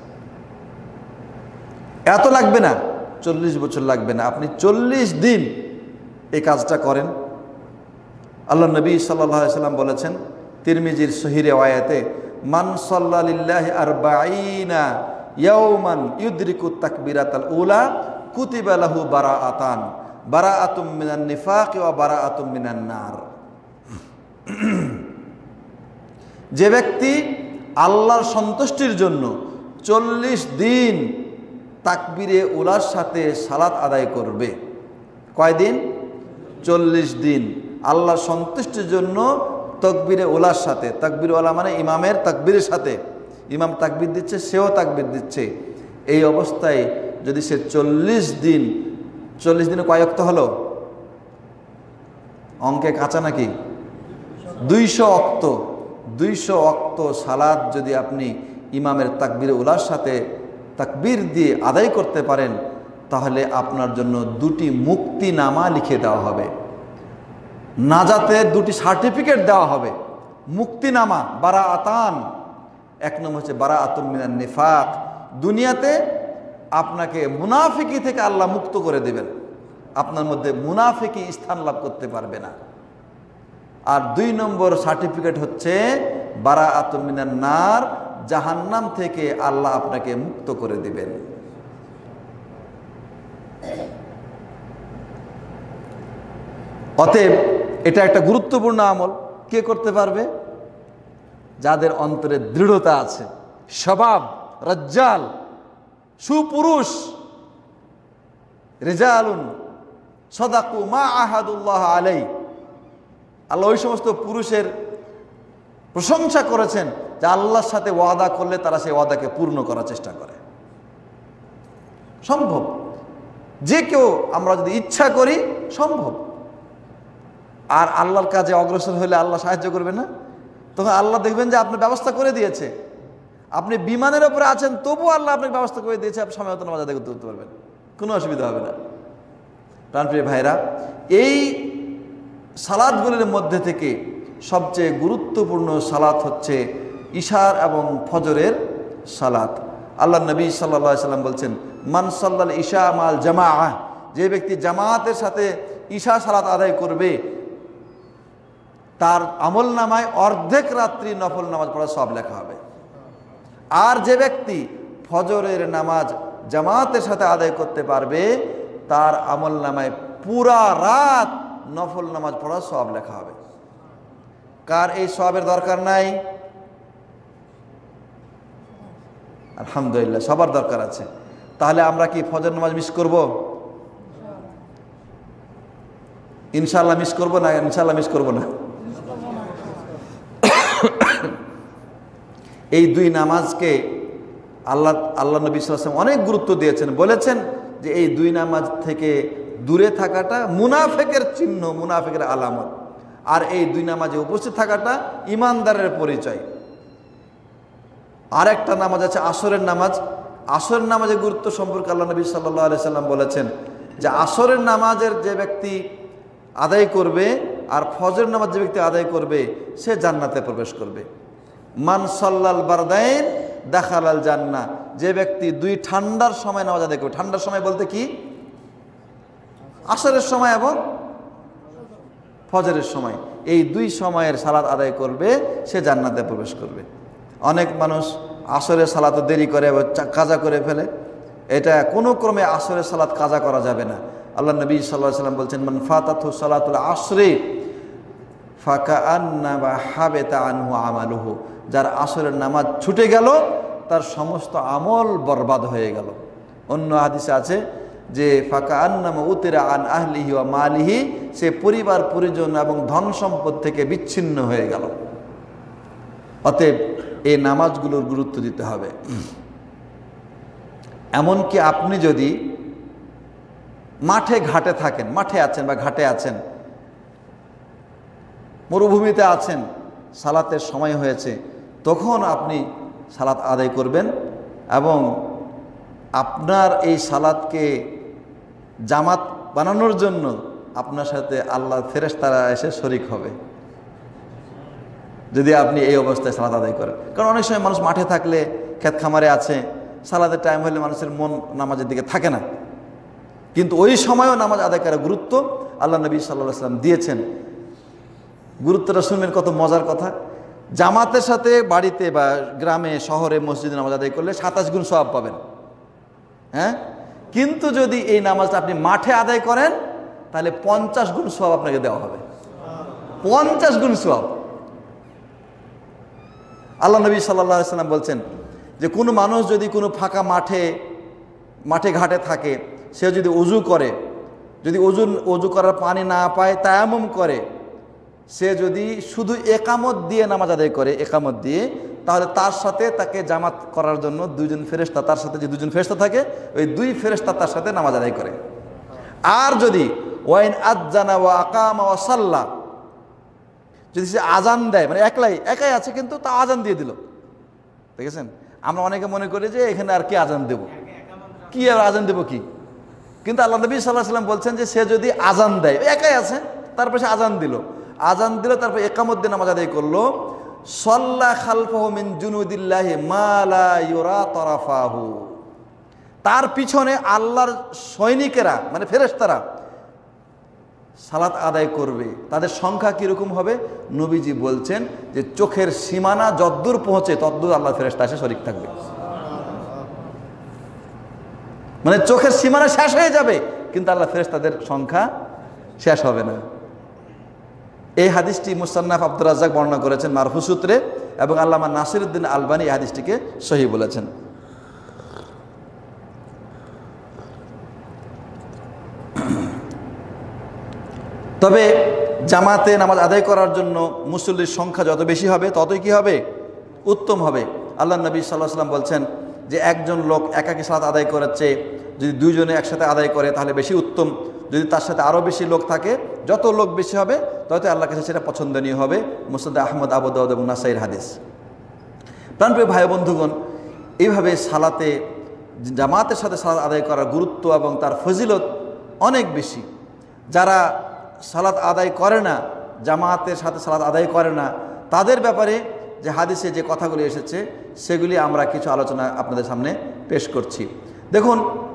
এত লাগবে না, চল্লিশ বছর লাগবে না, আপনি চল্লিশ দিন এই কাজটা করেন। আল্লাহ নবী সাল্লাল্লাহু আলাইহি সাল্লাম বলেছেন তিরমিজির সহিহ রিওয়ায়াতে, মান সাল্লা লিল্লাহি আরবাঈনা ইয়াওমান ইউদরিকু তাকবীরাতাল উলা কুতিবা লাহু বারাআতান, বারাআতুম মিনান নিফাক ওয়া বারাআতুম মিনান নার। যে ব্যক্তি আল্লাহর সন্তুষ্টির জন্য চল্লিশ দিন তাকবীরে উলার সাথে সালাত আদায় করবে, কয়দিন? চল্লিশ দিন। আল্লাহর সন্তুষ্টির জন্য তাকবীরে উলার সাথে, তাকবীর ওয়ালা মানে ইমামের তাকবীরের সাথে, ইমাম তাকবীর দিচ্ছে, সেও তাকবীর দিচ্ছে, এই অবস্থায় যদি সে চল্লিশ দিন, চল্লিশ দিনে কয় ওয়াক্ত হলো? অঙ্কে কাঁচা নাকি? দুইশো ওয়াক্ত। দুইশো ওয়াক্ত সালাত যদি আপনি ইমামের তাকবীরে উলার সাথে তাকবীর দিয়ে আদায় করতে পারেন, তাহলে আপনার জন্য দুটি মুক্তিনামা লিখে দেওয়া হবে, নাজাতের দুটি সার্টিফিকেট দেওয়া হবে। মুক্তিনামা বারাআতান, এক নম্বর হচ্ছে বারাআতুম মিনান নিফাক, দুনিয়াতে আপনাকে মুনাফিকি থেকে আল্লাহ মুক্ত করে দেবেন, আপনার মধ্যে মুনাফিকি স্থান লাভ করতে পারবে না। আর দুই নম্বর সার্টিফিকেট হচ্ছে বারাআতুম মিনান নার, জাহান্নাম থেকে আল্লাহ আপনাকে মুক্ত করে দিবেন। অতএব এটা একটা গুরুত্বপূর্ণ আমল। কে করতে পারবে? যাদের অন্তরে দৃঢ়তা আছে, স্বভাব রাজ্জাল, সুপুরুষ, রিজালুন সাদাকু মা আহাদুল্লাহ আলাই। আল্লাহ ওই সমস্ত পুরুষের প্রশংসা করেছেন যে আল্লাহর সাথে ওয়াদা করলে তারা সেই ওয়াদাকে পূর্ণ করার চেষ্টা করে। সম্ভব, যে কেউ আমরা যদি ইচ্ছা করি সম্ভব। আর আল্লাহর কাজে অগ্রসর হলে আল্লাহ সাহায্য করবে না? তখন আল্লাহ দেখবেন যে আপনার ব্যবস্থা করে দিয়েছে, আপনি বিমানের ওপরে আছেন, তবু আল্লাহ আপনাকে ব্যবস্থা করে দিয়েছে, আপনি সময় মতো নামাজ আদায় করতে পারবেন, কোনো অসুবিধা হবে না। প্রাণপ্রিয় ভাইরা, এই সালাতগুলির মধ্যে থেকে সবচেয়ে গুরুত্বপূর্ণ সালাত হচ্ছে ইশার এবং ফজরের সালাত। আল্লাহ নবী সাল্লাল্লাহু আলাইহি সাল্লাম বলছেন, মান সাল্লাল ইশা মাল জামাআহ, যে ব্যক্তি জামাতের সাথে ইশা সালাত আদায় করবে, তার আমল নামায় অর্ধেক রাত্রি নফল নামাজ পড়ার সব লেখা হবে। আর যে ব্যক্তি ফজরের নামাজ জামাতের সাথে আদায় করতে পারবে, তার আমল নামায় পুরা রাত নফল নামাজ পড়ার সব লেখা হবে। কার এই সবের দরকার নাই? আলহামদুলিল্লাহ, সবার দরকার আছে। তাহলে আমরা কি ফজর নামাজ মিস করব? ইনশাআল্লাহ মিস করবো না? ইনশাআল্লাহ মিস করবো না। এই দুই নামাজকে আল্লাহ আল্লাহ নবী সাল্লাল্লাহু আলাইহি ওয়াসাল্লাম অনেক গুরুত্ব দিয়েছেন, বলেছেন যে এই দুই নামাজ থেকে দূরে থাকাটা মুনাফিকের চিহ্ন, মুনাফিকের আলামত। আর এই দুই নামাজে উপস্থিত থাকাটা ইমানদারের পরিচয়। আর একটা নামাজ আছে আসরের নামাজ। আসরের নামাজের গুরুত্ব সম্পর্কে আল্লাহ নবী সাল্লাল্লাহু আলাইহি সাল্লাম বলেছেন যে আসরের নামাজের যে ব্যক্তি আদায় করবে আর ফজরের নামাজ যে ব্যক্তি আদায় করবে সে জান্নাতে প্রবেশ করবে। মান সাল্লাল বারদাইন দাখালাল জান্নাহ, যে ব্যক্তি দুই ঠান্ডার সময় নামাজ আদায় করবে। ঠান্ডার সময় বলতে কি? আসরের সময় এবং ফজরের সময়, এই দুই সময়ের সালাত আদায় করবে সে জান্নাতে প্রবেশ করবে। অনেক মানুষ আসরের সালাত দেরি করে এবং কাজা করে ফেলে। এটা কোনো ক্রমে আসরের সালাত কাজা করা যাবে না। আল্লাহ নবী সাল্লাল্লাহু আলাইহি ওয়াসাল্লাম বলছেন, মান ফাতাতহু সালাতুল আসরি ফাকাআন্নামা হাবিতা আনহু আমালুহু, যার আসরের নামাজ ছুটে গেল তার সমস্ত আমল বরবাদ হয়ে গেল। অন্য হাদিসে আছে যে ফাকাআন্নামা উতিরা আন আহলিহি ওয়া মালিহি, সে পরিবার পরিজন এবং ধন সম্পদ থেকে বিচ্ছিন্ন হয়ে গেল। অতএব এই নামাজগুলোর গুরুত্ব দিতে হবে। এমনকি আপনি যদি মাঠে ঘাটে থাকেন, মাঠে আছেন বা ঘাটে আছেন, মরুভূমিতে আছেন, সালাতের সময় হয়েছে, তখন আপনি সালাত আদায় করবেন এবং আপনার এই সালাতকে জামাত বানানোর জন্য আপনার সাথে আল্লাহর ফেরেশতারা এসে শরীক হবে যদি আপনি এই অবস্থায় সালাত আদায় করেন। কারণ অনেক সময় মানুষ মাঠে থাকলে, ক্ষেত খামারে আছে, সালাতের টাইম হলে মানুষের মন নামাজের দিকে থাকে না, কিন্তু ওই সময়ও নামাজ আদায় করার গুরুত্ব আল্লাহ নবী সাল্লাল্লাহু আলাইহি ওয়াসাল্লাম দিয়েছেন। গুরুত্বটা শুনবেন, কত মজার কথা। জামাতের সাথে বাড়িতে বা গ্রামে শহরে মসজিদে নামাজ আদায় করলে সাতাশ গুণ সওয়াব পাবেন, হ্যাঁ। কিন্তু যদি এই নামাজটা আপনি মাঠে আদায় করেন তাহলে পঞ্চাশ গুণ সওয়াব আপনাকে দেওয়া হবে, পঞ্চাশ গুণ সওয়াব। আল্লাহ নবী সাল্লাল্লাহু আলাইহি ওয়াসাল্লাম বলছেন যে কোনো মানুষ যদি কোনো ফাঁকা মাঠে মাঠে ঘাটে থাকে, সে যদি ওযু করে, যদি ওযু ওযু করার পানি না পায় তায়াম্মুম করে, সে যদি শুধু একামত দিয়ে নামাজ আদায় করে, একামত দিয়ে, তাহলে তার সাথে তাকে জামাত করার জন্য দুইজন ফেরেশতা, তার সাথে যে দুজন ফেরেশতা থাকে, ওই দুই ফেরেশতা তার সাথে নামাজ আদায় করে। আর যদি ওয়াইন আযানা ওয়া আকামা ওয়া সাল্লা, যদি সে আজান দেয়, মানে একলাই একাই আছে কিন্তু তা আজান দিয়ে দিল, দেখেছেন। আমরা অনেকে মনে করি যে এখানে আর কি আজান দেব, কি আর আজান দেব কি, কিন্তু আল্লাহ নবী সাল্লাল্লাহু আলাইহি ওয়াসাল্লাম বলছেন যে সে যদি আজান দেয়, একাই আছে, তারপর সে আজান দিল, আজান দিল, তারপর একামত দিয়ে নামাজ আদায় করলো, সাল্লা খালফাহু মিন জুনুদিল্লাহি মা লা ইউরা তারাফাহু, তার পিছনে আল্লাহর সৈনিকেরা মানে ফেরেশতারা সালাত আদায় করবে। তাদের সংখ্যা কিরকম হবে? নবীজি বলছেন যে চোখের সীমানা যদ্দূর পৌঁছে তদ্দূর আল্লাহর ফেরেশতা এসে শরীক থাকবে। মানে চোখের সীমানা শেষ হয়ে যাবে কিন্তু আল্লাহর ফেরেশতাদের সংখ্যা শেষ হবে না। এই হাদিসটি মুসান্নাফ আব্দুর রাজ্জাক বর্ণনা করেছেন মারফু সূত্রে, এবং আল্লামা নাসিরউদ্দিন আলবানী এই হাদিসটিকে সহিহ বলেছেন। তবে জামাতে নামাজ আদায় করার জন্য মুসল্লির সংখ্যা যত বেশি হবে ততই কি হবে? উত্তম হবে। আল্লাহ নবী সাল্লাল্লাহু আলাইহি ওয়াসাল্লাম বলছেন যে একজন লোক একাকী সালাত আদায় করাচ্ছে, যদি দুইজনে একসাথে আদায় করে তাহলে বেশি উত্তম। যদি তার সাথে আরও বেশি লোক থাকে, যত লোক বেশি হবে তত আল্লাহর কাছে সেটা পছন্দনীয় হবে। মুসনাদ আহমদ, আবু দাউদ এবং নাসাইর হাদিস। প্রাণপ্রিয় ভাই বন্ধুগণ, এইভাবে সালাতে জামাতের সাথে সালাত আদায় করার গুরুত্ব এবং তার ফজিলত অনেক বেশি। যারা সালাত আদায় করে না, জামাতের সাথে সালাত আদায় করে না, তাদের ব্যাপারে যে হাদিসে যে কথাগুলি এসেছে সেগুলি আমরা কিছু আলোচনা আপনাদের সামনে পেশ করছি। দেখুন,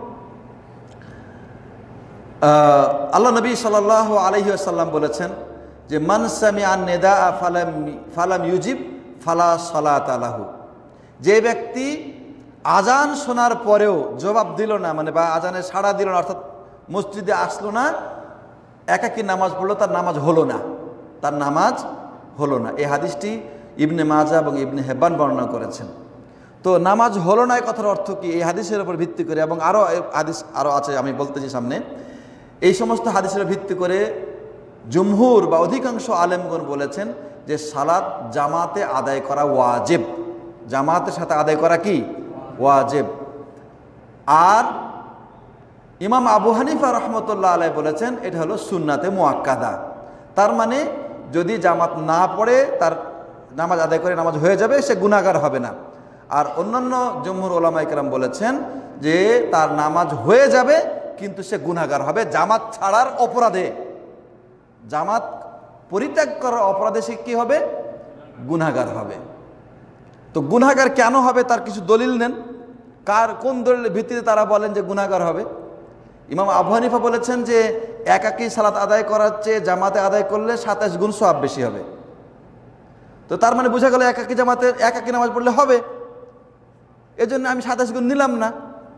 আল্লাহ নবী সাল্লাল্লাহু আলাইহি ওয়াসাল্লাম বলেছেন যে মান সামিআন নিদা ফালাম ফালাম ইউজিব ফালা সালাত লাহু, যে ব্যক্তি আজান শোনার পরেও জবাব দিল না, মানে বা আজানে সাড়া দিল না, অর্থাৎ মসজিদে আসলো না, একাকী নামাজ পড়লো, তার নামাজ হলো না, তার নামাজ হলো না। এই হাদিসটি ইবনে মাজাহ এবং ইবনে হিব্বান বর্ণনা করেছেন। তো নামাজ হলো না এই কথার অর্থ কি? এই হাদিসের উপর ভিত্তি করে, এবং আরও হাদিস আরও আছে আমি বলতেছি সামনে, এই সমস্ত হাদিসের ভিত্তি করে জুমহুর বা অধিকাংশ আলেমগণ বলেছেন যে সালাত জামাতে আদায় করা ওয়াজিব, জামাতের সাথে আদায় করা কি ওয়াজিব। আর ইমাম আবু হানিফা রহমতুল্লাহ আলাইহি বলেছেন এটা হলো সুন্নাতে মুআক্কাদা। তার মানে যদি জামাত না পড়ে তার নামাজ আদায় করে নামাজ হয়ে যাবে, সে গুনাহগার হবে না। আর অন্যান্য জমহুর উলামা ইকরাম বলেছেন যে তার নামাজ হয়ে যাবে কিন্তু সে গুনাহগার হবে জামাত ছাড়ার অপরাধে, জামাত পরিত্যাগ করার অপরাধে সে কী হবে, গুনাহগার হবে। তো গুনাহগার কেন হবে তার কিছু দলিল নেন, কার কোন দলিলের ভিত্তিতে তারা বলেন যে গুনাহগার হবে। ইমাম আবু হানিফা বলেছেন যে একাকী সালাত আদায় করার চেয়ে জামাতে আদায় করলে সাতাশ গুণ সওয়াব বেশি হবে। তো তার মানে বোঝা গেল একাকী জামাতে একাকী নামাজ পড়লে হবে, এজন্য আমি সাতাশ গুণ নিলাম না।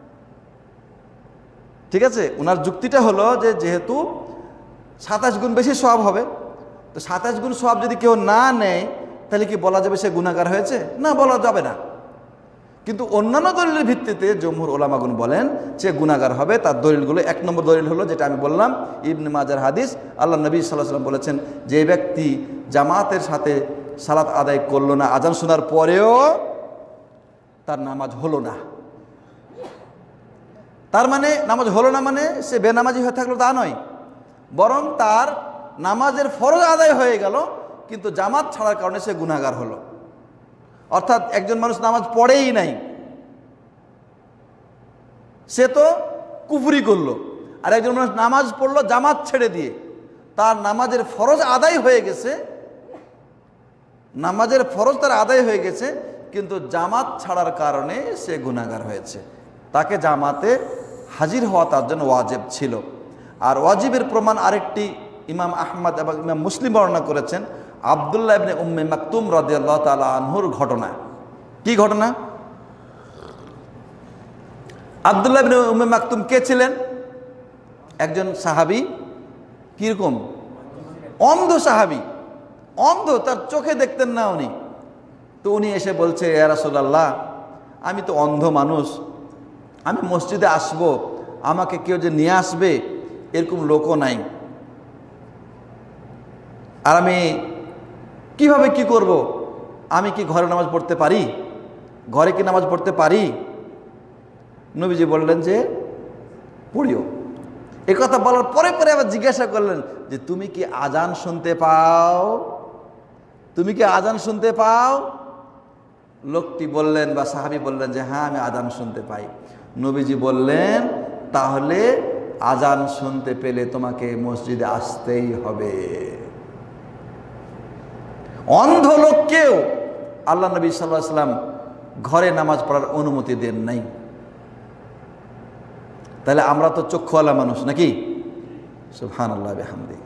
ঠিক আছে, ওনার যুক্তিটা হলো যে যেহেতু সাতাশ গুণ বেশি সওয়াব হবে, তো সাতাশ গুণ সওয়াব যদি কেউ না নেয় তাহলে কি বলা যাবে সে গুনাহগার হয়েছে? না, বলা যাবে না। কিন্তু অন্যান্য দলিলের ভিত্তিতে জমহুর ওলামাগুন বলেন সে গুনাহগার হবে। তার দলিলগুলো, এক নম্বর দলিল হলো যেটা আমি বললাম, ইবনে মাজার হাদিস, আল্লাহ নবী সাল্লাল্লাহু আলাইহি ওয়াসাল্লাম বলেছেন যে ব্যক্তি জামাতের সাথে সালাত আদায় করলো না, আজান শোনার পরেও তার নামাজ হলো না। তার মানে নামাজ হলো না মানে সে বেনামাজি হয়ে থাকলো তা নয়, বরং তার নামাজের ফরজ আদায় হয়ে গেল কিন্তু জামাত ছাড়ার কারণে সে গুনাহগার হলো। অর্থাৎ একজন মানুষ নামাজ পড়েই নাই, সে তো কুফরি করলো, আর একজন মানুষ নামাজ পড়লো জামাত ছেড়ে দিয়ে, তার নামাজের ফরজ আদায় হয়ে গেছে, নামাজের ফরজ তার আদায় হয়ে গেছে কিন্তু জামাত ছাড়ার কারণে সে গুনাহগার হয়েছে। তাকে জামাতে হাজির হওয়া তার জন্য ওয়াজিব ছিল। আর ওয়াজিবের প্রমাণ আরেকটি ইমাম আহমদ এবং ইমাম মুসলিম বর্ণনা করেছেন আব্দুল্লাহ ইবনে উম্মে মাকতুম রাদিয়াল্লাহু তাআলা আনহুর ঘটনা। কি ঘটনা? আব্দুল্লাহ ইবনে উম্মে মাকতুম কে ছিলেন? একজন সাহাবী। কিরকম? অন্ধ সাহাবী, অন্ধ, তার চোখে দেখতেন না উনি। তো উনি এসে বলছে, ইয়া রাসূলুল্লাহ, আমি তো অন্ধ মানুষ, আমি মসজিদে আসব, আমাকে কেউ যে নিয়ে আসবে এরকম লোকও নাই, আর আমি কিভাবে কি করব? আমি কি ঘরে নামাজ পড়তে পারি? ঘরে কি নামাজ পড়তে পারি? নবীজি বললেন যে পড়িও। এ কথা বলার পরে পরে আবার জিজ্ঞাসা করলেন যে তুমি কি আজান শুনতে পাও? তুমি কি আজান শুনতে পাও? লোকটি বললেন বা সাহাবী বললেন যে হ্যাঁ, আমি আজান শুনতে পাই। নবীজি বললেন তাহলে আজান শুনতে পেলে তোমাকে মসজিদে আসতেই হবে। অন্ধ লোককেও আল্লাহ নবী সাল্লাল্লাহু আলাইহি ওয়াসাল্লাম ঘরে নামাজ পড়ার অনুমতি দেন নাই। তাহলে আমরা তো চক্ষুওয়ালা মানুষ নাকি? সুবহানাল্লাহ বিহামদি।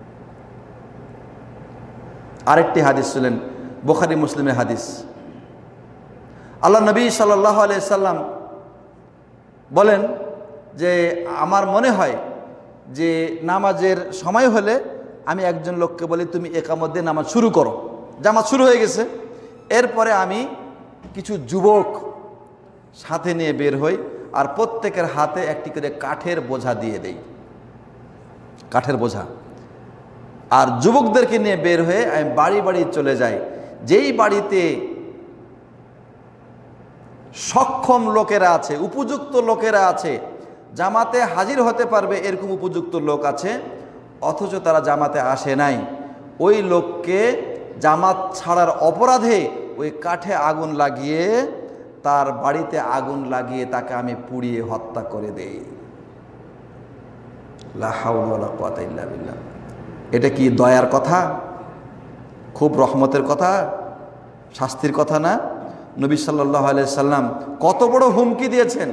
আরেকটি হাদিস ছিলেন বুখারী মুসলিমের হাদিস। আল্লাহ নবী সাল্লাল্লাহু আলাইহি সাল্লাম বলেন যে আমার মনে হয় যে নামাজের সময় হলে আমি একজন লোককে বলি তুমি একামত দিয়ে নামাজ শুরু করো। জামাত শুরু হয়ে গেছে, এরপরে আমি কিছু যুবক সাথে নিয়ে বের হই আর প্রত্যেকের হাতে একটি করে কাঠের বোঝা দিয়ে দেই, কাঠের বোঝা। আর যুবকদেরকে নিয়ে বের হয়ে আমি বাড়ি বাড়ি চলে যাই। যেই বাড়িতে সক্ষম লোকেরা আছে, উপযুক্ত লোকেরা আছে, জামাতে হাজির হতে পারবে এরকম উপযুক্ত লোক আছে, অথচ তারা জামাতে আসে নাই, ওই লোককে জামাত ছাড়ার অপরাধে ওই কাঠে আগুন লাগিয়ে, তার বাড়িতে আগুন লাগিয়ে তাকে আমি পুড়িয়ে হত্যা করে দেই। লা হাওলা ওয়ালা কুওয়াতা ইল্লা বিল্লাহ। এটা কি দয়ার কথা? খুব রহমতের কথা, শাস্তির কথা না? নবী সাল্লাল্লাহু আলাইহি সাল্লাম কত বড় হুমকি দিয়েছেন।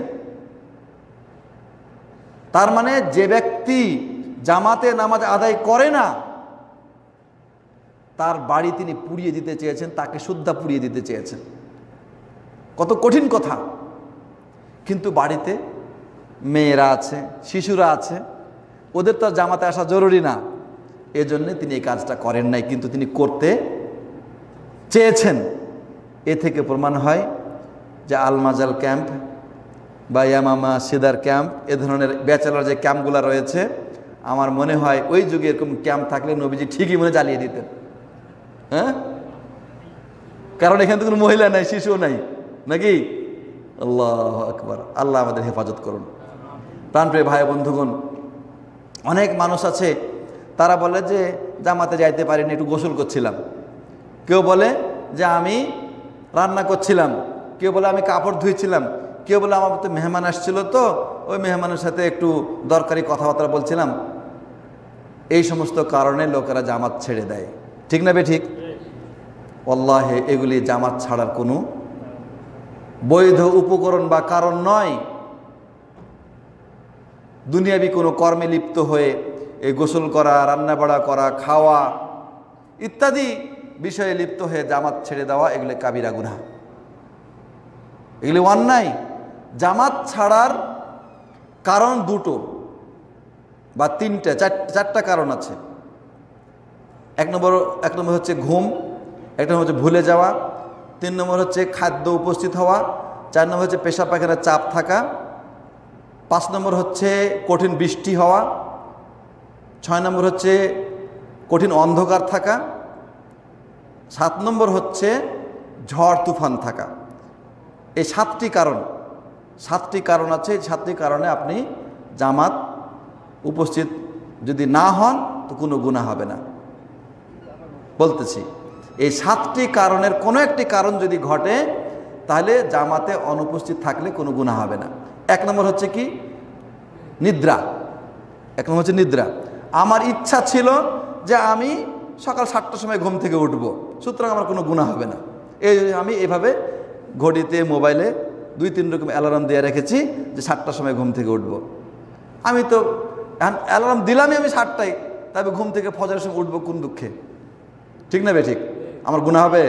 তার মানে যে ব্যক্তি জামাতে নামাজ আদায় করে না তার বাড়ি তিনি পুড়িয়ে দিতে চেয়েছেন, তাকে শুদ্ধা পুড়িয়ে দিতে চেয়েছেন। কত কঠিন কথা। কিন্তু বাড়িতে মেয়েরা আছে, শিশুরা আছে, ওদের তো জামাতে আসা জরুরি না, এজন্যে তিনি এই কাজটা করেন নাই, কিন্তু তিনি করতে চেয়েছেন। এ থেকে প্রমাণ হয় যে আলমাজাল ক্যাম্প বা ইয়ামামা সিদার ক্যাম্প, এ ধরনের ব্যাচেলর যে ক্যাম্পগুলো রয়েছে, আমার মনে হয় ওই যুগে এরকম ক্যাম্প থাকলে নবীজি ঠিকই মনে জ্বালিয়ে দিতেন। হ্যাঁ, কারণ এখানে তো কোনো মহিলা নাই, শিশুও নাই, নাকি? আল্লাহু আকবার। আল্লাহ আমাদের হেফাজত করুন। প্রাণপ্রিয় ভাই বন্ধুগণ, অনেক মানুষ আছে তারা বলে যে জামাতে যাইতে পারিনি, একটু গোসল করছিলাম। কেউ বলে যে আমি রান্না করছিলাম, কেউ বলে আমি কাপড় ধুইছিলাম, কেউ বলে আমার তো মেহমান আসছিল, তো ওই মেহমানের সাথে একটু দরকারি কথাবার্তা বলছিলাম। এই সমস্ত কারণে লোকেরা জামাত ছেড়ে দেয়, ঠিক না বে ঠিক? আল্লাহে এগুলি জামাত ছাড়ার কোনো বৈধ উপকরণ বা কারণ নয়। দুনিয়াবি কোনো কর্মে লিপ্ত হয়ে এই গোসল করা, রান্নাবাড়া করা, খাওয়া ইত্যাদি বিষয়ে লিপ্ত হয়ে জামাত ছেড়ে দেওয়া, এগুলি কাবিরা গুনাহ, এগুলি অন্যায়। জামাত ছাড়ার কারণ দুটো বা তিনটা, চারটা কারণ আছে। এক নম্বর এক নম্বর হচ্ছে ঘুম, এক নম্বর হচ্ছে ভুলে যাওয়া, তিন নম্বর হচ্ছে খাদ্য উপস্থিত হওয়া, চার নম্বর হচ্ছে পেশাব পায়খানার চাপ থাকা, পাঁচ নম্বর হচ্ছে কঠিন বৃষ্টি হওয়া, ছয় নম্বর হচ্ছে কঠিন অন্ধকার থাকা, সাত নম্বর হচ্ছে ঝড় তুফান থাকা। এই সাতটি কারণ, সাতটি কারণ আছে। এই সাতটি কারণে আপনি জামাত উপস্থিত যদি না হন তো কোনো গুনাহ হবে না। বলতেছি, এই সাতটি কারণের কোনো একটি কারণ যদি ঘটে তাহলে জামাতে অনুপস্থিত থাকলে কোনো গুনাহ হবে না। এক নম্বর হচ্ছে কি? নিদ্রা। এক নম্বর হচ্ছে নিদ্রা। আমার ইচ্ছা ছিল যে আমি সকাল সাতটার সময় ঘুম থেকে উঠব, সুতরাং আমার কোনো গুনাহ হবে না। এই আমি এভাবে ঘড়িতে, মোবাইলে দুই তিন রকম অ্যালার্ম দিয়ে রেখেছি যে সাতটার সময় ঘুম থেকে উঠব। আমি তো অ্যালার্ম দিলামই আমি সাতটায়, তবে ঘুম থেকে ফজরের সময় উঠবো কোন দুঃখে? ঠিক না বে ঠিক? আমার গুনাহ হবে?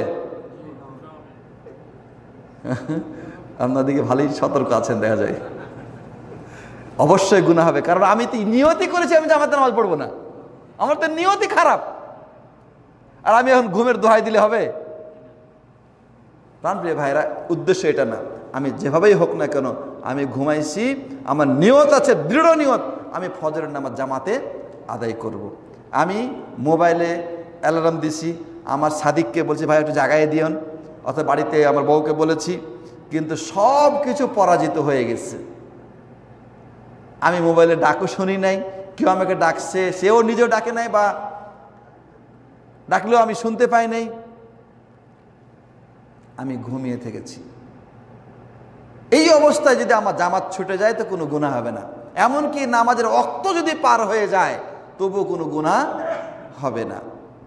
আপনাদিকে ভালোই সতর্ক আছেন দেখা যায়। অবশ্যই গুনাহ হবে, কারণ আমি তো নিয়তি করেছি আমি জামাতে নামাজ পড়বো না, আমার তো নিয়তি খারাপ। আর আমি এখন ঘুমের দোহাই দিলে হবে? প্রাণপ্রিয় ভাইরা, উদ্দেশ্য এটা না। আমি যেভাবেই হোক না কেন আমি ঘুমাইছি, আমার নিয়ত আছে, দৃঢ় নিয়ত, আমি ফজরের নামাজ জামাতে আদায় করব। আমি মোবাইলে অ্যালার্ম দিছি, আমার সাদিককে বলছি ভাই একটু জাগাইয়ে দিয়ন, অথবা বাড়িতে আমার বউকে বলেছি, কিন্তু সব কিছু পরাজিত হয়ে গেছে। আমি মোবাইলে ডাকও শুনি নাই, কেউ আমাকে ডাকছে সেও নিজেও ডাকে নাই, বা ডাকলেও আমি শুনতে পাই নাই, আমি ঘুমিয়ে থেকেছি। এই অবস্থায় যদি আমার জামাত ছুটে যায় তো কোনো গুনাহ হবে না। এমনকি নামাজের ওয়াক্ত যদি পার হয়ে যায় তবুও কোনো গুনাহ হবে না।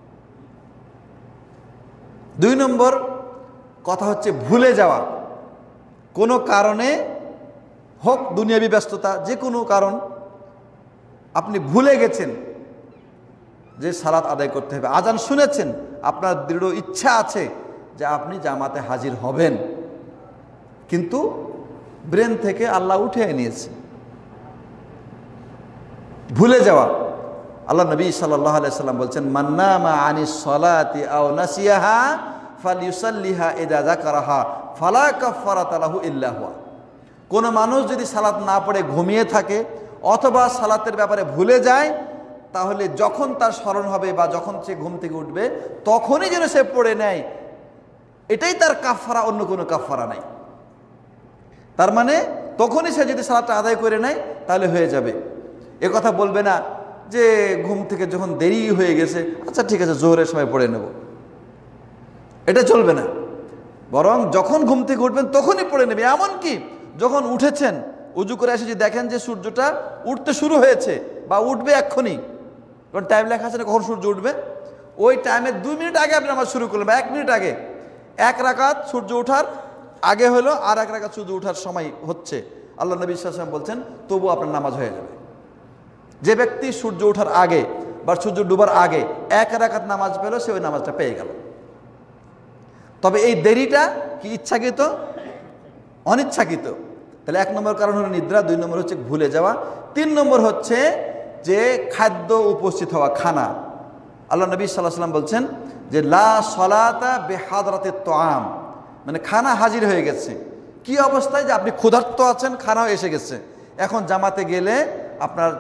দুই নম্বর কথা হচ্ছে ভুলে যাওয়া। কোনো কারণে হোক, দুনিয়াবি ব্যস্ততা, যে কোনো কারণ, আপনি ভুলে গেছেন যে সালাত আদায় করতে হবে, আজান শুনেছেন, আপনার দৃঢ় ইচ্ছা আছে যে আপনি জামাতে হাজির হবেন, কিন্তু ব্রেন থেকে আল্লাহ উঠিয়ে নিয়েছে। ভুলে যাওয়া। আল্লাহ নবী সাল্লাল্লাহু আলাইহি সাল্লাম বলছেন, মান নামা আনিস সালাতি আও নাসিয়াহা ফালিউসাল্লিহা ইযা যাকারাহা ফালা কাফারাতা লাহু ইল্লা হুয়া। কোনো মানুষ যদি সালাত না পড়ে ঘুমিয়ে থাকে অথবা সালাতের ব্যাপারে ভুলে যায়, তাহলে যখন তার স্মরণ হবে বা যখন সে ঘুম থেকে উঠবে তখনই যেন সে পড়ে নেয়, এটাই তার কাফারা, অন্য কোনো কাফারা নাই। তার মানে তখনই সে যদি সালাতটা আদায় করে নেয় তাহলে হয়ে যাবে। এ কথা বলবে না যে ঘুম থেকে যখন দেরি হয়ে গেছে, আচ্ছা ঠিক আছে জোহরের সময় পড়ে নেব, এটা চলবে না। বরং যখন ঘুম থেকে উঠবেন তখনই পড়ে নেবে। এমনকি যখন উঠেছেন, উজু করে এসে যদি দেখেন যে সূর্যটা উঠতে শুরু হয়েছে বা উঠবে এক্ষুনি, কারণ টাইম লেখা আছে না কখন সূর্য উঠবে, ওই টাইমের দুই মিনিট আগে আপনি নামাজ শুরু করলেন বা এক মিনিট আগে, এক রাকাত সূর্য ওঠার আগে হলো আর এক রাকাত সূর্য ওঠার সময় হচ্ছে, আল্লাহ নবী সাল্লাল্লাহু আলাইহি ওয়াসাল্লাম বলছেন তবু আপনার নামাজ হয়ে যাবে। যে ব্যক্তি সূর্য ওঠার আগে বা সূর্য ডুবার আগে এক রাকাত নামাজ পেল, সে ওই নামাজটা পেয়ে গেল। তবে এই দেরিটা কি ইচ্ছাকৃত, অনিচ্ছাকৃত? তাহলে এক নম্বর কারণ হলো নিদ্রা, দুই নম্বর হচ্ছে ভুলে যাওয়া, তিন নম্বর হচ্ছে যে খাদ্য উপস্থিত হওয়া, খানা। আল্লাহ নবী সাল্লাল্লাহু আলাইহি ওয়াসাল্লাম বলছেন যে লা সলাতা বিহাদরাতি তাআম, মানে খানা হাজির হয়ে গেছে। কি অবস্থায়? যে আপনি ক্ষুধার্ত আছেন, খানাও এসে গেছে, এখন জামাতে গেলে আপনার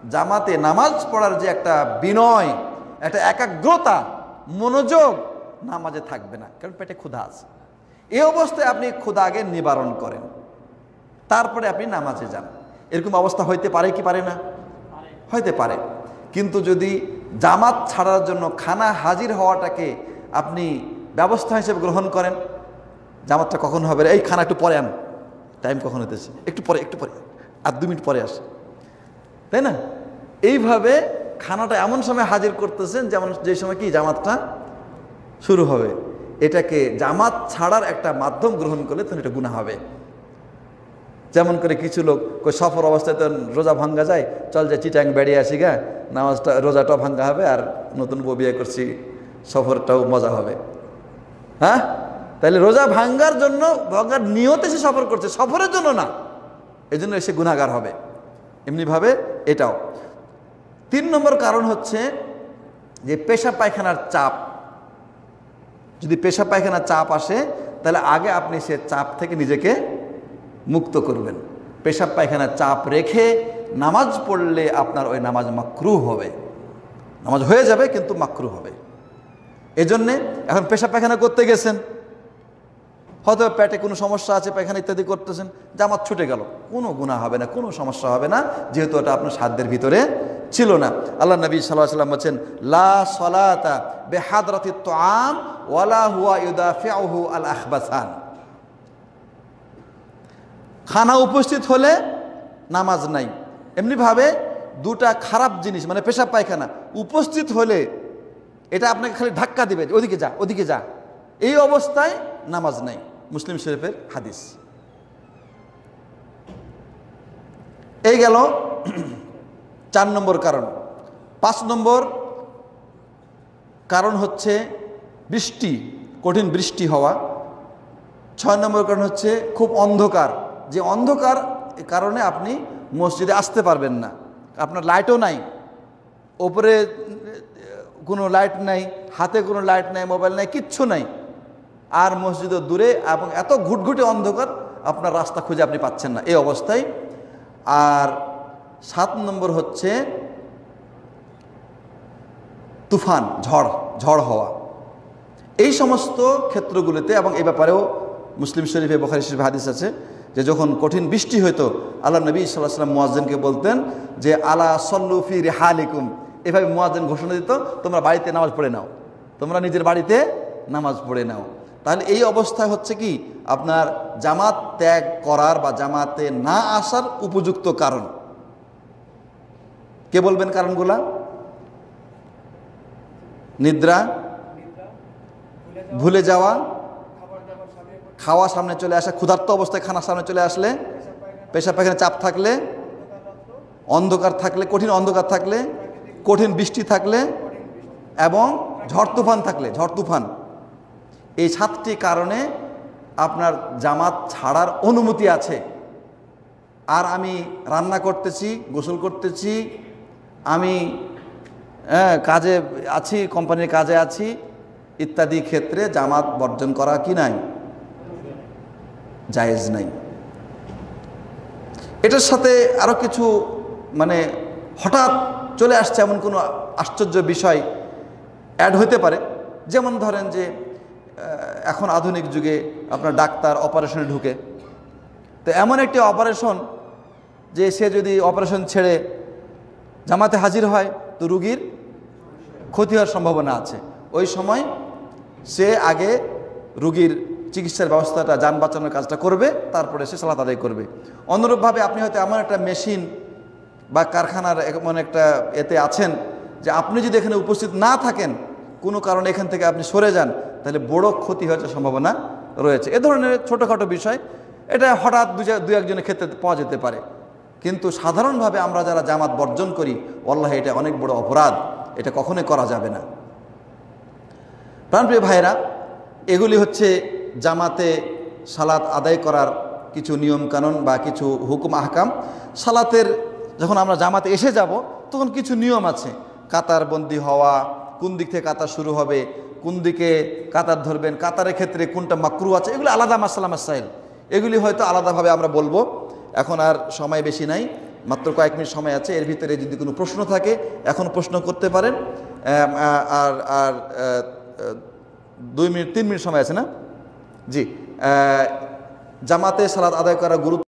জামাতে নামাজ পড়ার যে একটা বিনয়, একটা একাগ্রতা, মনোযোগ নামাজে থাকবে না, কারণ পেটে ক্ষুধা আছে। এই অবস্থায় আপনি ক্ষুধা আগে নিবারণ করেন, তারপরে আপনি নামাজে যান। এরকম অবস্থা হইতে পারে কি পারে না? হইতে পারে। কিন্তু যদি জামাত ছাড়ার জন্য খানা হাজির হওয়াটাকে আপনি ব্যবস্থা হিসেবে গ্রহণ করেন, জামাতটা কখন হবে, এই খানা একটু পরে আন, টাইম কখন হতেছে, একটু পরে একটু পরে আর দু মিনিট পরে আসে, তাই না? এইভাবে খানাটা এমন সময় হাজির করতেছেন যেমন যে সময় কি জামাতটা শুরু হবে। এটাকে জামাত ছাড়ার একটা মাধ্যম গ্রহণ করলে তখন এটা গুনাহ হবে। যেমন করে কিছু লোক সফর অবস্থায় তো রোজা ভাঙ্গা যায়, চল যে চিটাং বেড়িয়ে আসি গা, নামাজটা রোজাটাও ভাঙ্গা হবে আর নতুন বউ বিয়ে করছি, সফরটাও মজা হবে। হ্যাঁ, তাহলে রোজা ভাঙ্গার জন্য, ভাঙ্গার নিয়তে সে সফর করছে, সফরের জন্য না, এই জন্য এসে গুনাহগার হবে। এমনিভাবে এটাও। তিন নম্বর কারণ হচ্ছে যে পেশাব পায়খানার চাপ। যদি পেশাব পায়খানার চাপ আসে তাহলে আগে আপনি সে চাপ থেকে নিজেকে মুক্ত করবেন। পেশাব পায়খানার চাপ রেখে নামাজ পড়লে আপনার ওই নামাজ মাকরুহ হবে, নামাজ হয়ে যাবে কিন্তু মাকরুহ হবে। এজন্যে এখন পেশাব পায়খানা করতে গেছেন, হয়তো পেটে কোনো সমস্যা আছে, পায়খানা ইত্যাদি করতেছেন, জামাত ছুটে গেল, কোনো গুনাহ হবে না, কোনো সমস্যা হবে না, যেহেতু এটা আপনার সাধ্যের ভিতরে ছিল না। আল্লাহ নবী সাল্লাল্লাহু আলাইহি ওয়াসাল্লাম বলেন, লা সালাতা বিহাদরাতিত তুআম ওয়ালা হুয়া ইউদাফিউহু আল আখবাসান। খানা উপস্থিত হলে নামাজ নাই। এমনিভাবে দুটা খারাপ জিনিস মানে পেশাব পায়খানা উপস্থিত হলে এটা আপনাকে খালি ধাক্কা দিবে, ওদিকে যা ওদিকে যা, এই অবস্থায় নামাজ নাই। মুসলিম শরীফের হাদিস। এই গেল চার নম্বর কারণ। পাঁচ নম্বর কারণ হচ্ছে বৃষ্টি, কঠিন বৃষ্টি হওয়া। ছয় নম্বর কারণ হচ্ছে খুব অন্ধকার, যে অন্ধকার কারণে আপনি মসজিদে আসতে পারবেন না, আপনার লাইটও নাই, ওপরে কোনো লাইট নাই, হাতে কোনো লাইট নাই, মোবাইল নাই, কিচ্ছু নাই, আর মসজিদও দূরে এবং এত ঘুটঘুটে অন্ধকার আপনার রাস্তা খুঁজে আপনি পাচ্ছেন না, এই অবস্থায়। আর সাত নম্বর হচ্ছে তুফান, ঝড় ঝড় হওয়া। এই সমস্ত ক্ষেত্রগুলিতে, এবং এই ব্যাপারেও মুসলিম শরীফে, বুখারী শরীফে হাদিস আছে যে যখন কঠিন বৃষ্টি হইতো আল্লাহ নবী সাল্লাল্লাহু আলাইহি ওয়াসাল্লাম মুয়াজ্জিনকে বলতেন যে আলা সল্লু ফি রিহালিকুম, এভাবে মুয়াজ্জিন ঘোষণা দিত, তোমরা বাড়িতে নামাজ পড়ে নাও, তোমরা নিজের বাড়িতে নামাজ পড়ে নাও। তাহলে এই অবস্থায় হচ্ছে কি আপনার জামাত ত্যাগ করার বা জামাতে না আসার উপযুক্ত কারণ। কে বলবেন কারণগুলা? নিদ্রা, ভুলে যাওয়া, খাওয়া সামনে চলে আসা, ক্ষুধার্ত অবস্থায় খানা সামনে চলে আসলে, পেশাব পায়খানা চাপ থাকলে, অন্ধকার থাকলে, কঠিন অন্ধকার থাকলে, কঠিন বৃষ্টি থাকলে এবং ঝড় তুফান থাকলে, ঝড় তুফান। এই সাতটি কারণে আপনার জামাত ছাড়ার অনুমতি আছে। আর আমি রান্না করতেছি, গোসল করতেছি, আমি হ্যাঁ কাজে আছি, কোম্পানির কাজে আছি ইত্যাদি ক্ষেত্রে জামাত বর্জন করা কি নাই, জায়েজ নাই। এটার সাথে আরও কিছু মানে হঠাৎ চলে আসছে এমন কোনো আশ্চর্য বিষয় অ্যাড হতে পারে। যেমন ধরেন যে এখন আধুনিক যুগে আপনার ডাক্তার অপারেশনে ঢুকে, তো এমন একটি অপারেশন যে সে যদি অপারেশন ছেড়ে জামাতে হাজির হয় তো রুগীর ক্ষতি হওয়ার সম্ভাবনা আছে। ওই সময় সে আগে রুগীর চিকিৎসার ব্যবস্থাটা, যান বাঁচানোর কাজটা করবে, তারপরে সে সালাত আদায় করবে। অনুরূপভাবে আপনি হয়তো এমন একটা মেশিন বা কারখানার এমন একটা এতে আছেন যে আপনি যদি এখানে উপস্থিত না থাকেন, কোনো কারণে এখান থেকে আপনি সরে যান, তাহলে বড় ক্ষতি হওয়ার সম্ভাবনা রয়েছে। এ ধরনের ছোটোখাটো বিষয়, এটা হঠাৎ দু দু একজনের ক্ষেত্রে পাওয়া যেতে পারে। কিন্তু সাধারণভাবে আমরা যারা জামাত বর্জন করি, আল্লাহ এটা অনেক বড় অপরাধ, এটা কখনোই করা যাবে না। প্রাণপ্রিয় ভাইরা, এগুলি হচ্ছে জামাতে সালাত আদায় করার কিছু নিয়মকানুন বা কিছু হুকুম আহকাম। সালাতের যখন আমরা জামাতে এসে যাব তখন কিছু নিয়ম আছে, কাতারবন্দি হওয়া, কোন দিক থেকে কাতার শুরু হবে, কোন দিকে কাতার ধরবেন, কাতারের ক্ষেত্রে কোনটা মাকরু আছে, এগুলি আলাদা মাসআলা মাসাইল, এগুলি হয়তো আলাদাভাবে আমরা বলবো। এখন আর সময় বেশি নাই, মাত্র কয়েক মিনিট সময় আছে, এর ভিতরে যদি কোনো প্রশ্ন থাকে এখন প্রশ্ন করতে পারেন। আর আর দুই মিনিট তিন মিনিট সময় আছে না? জি, জামাতে সালাত আদায় করা গুরুত্ব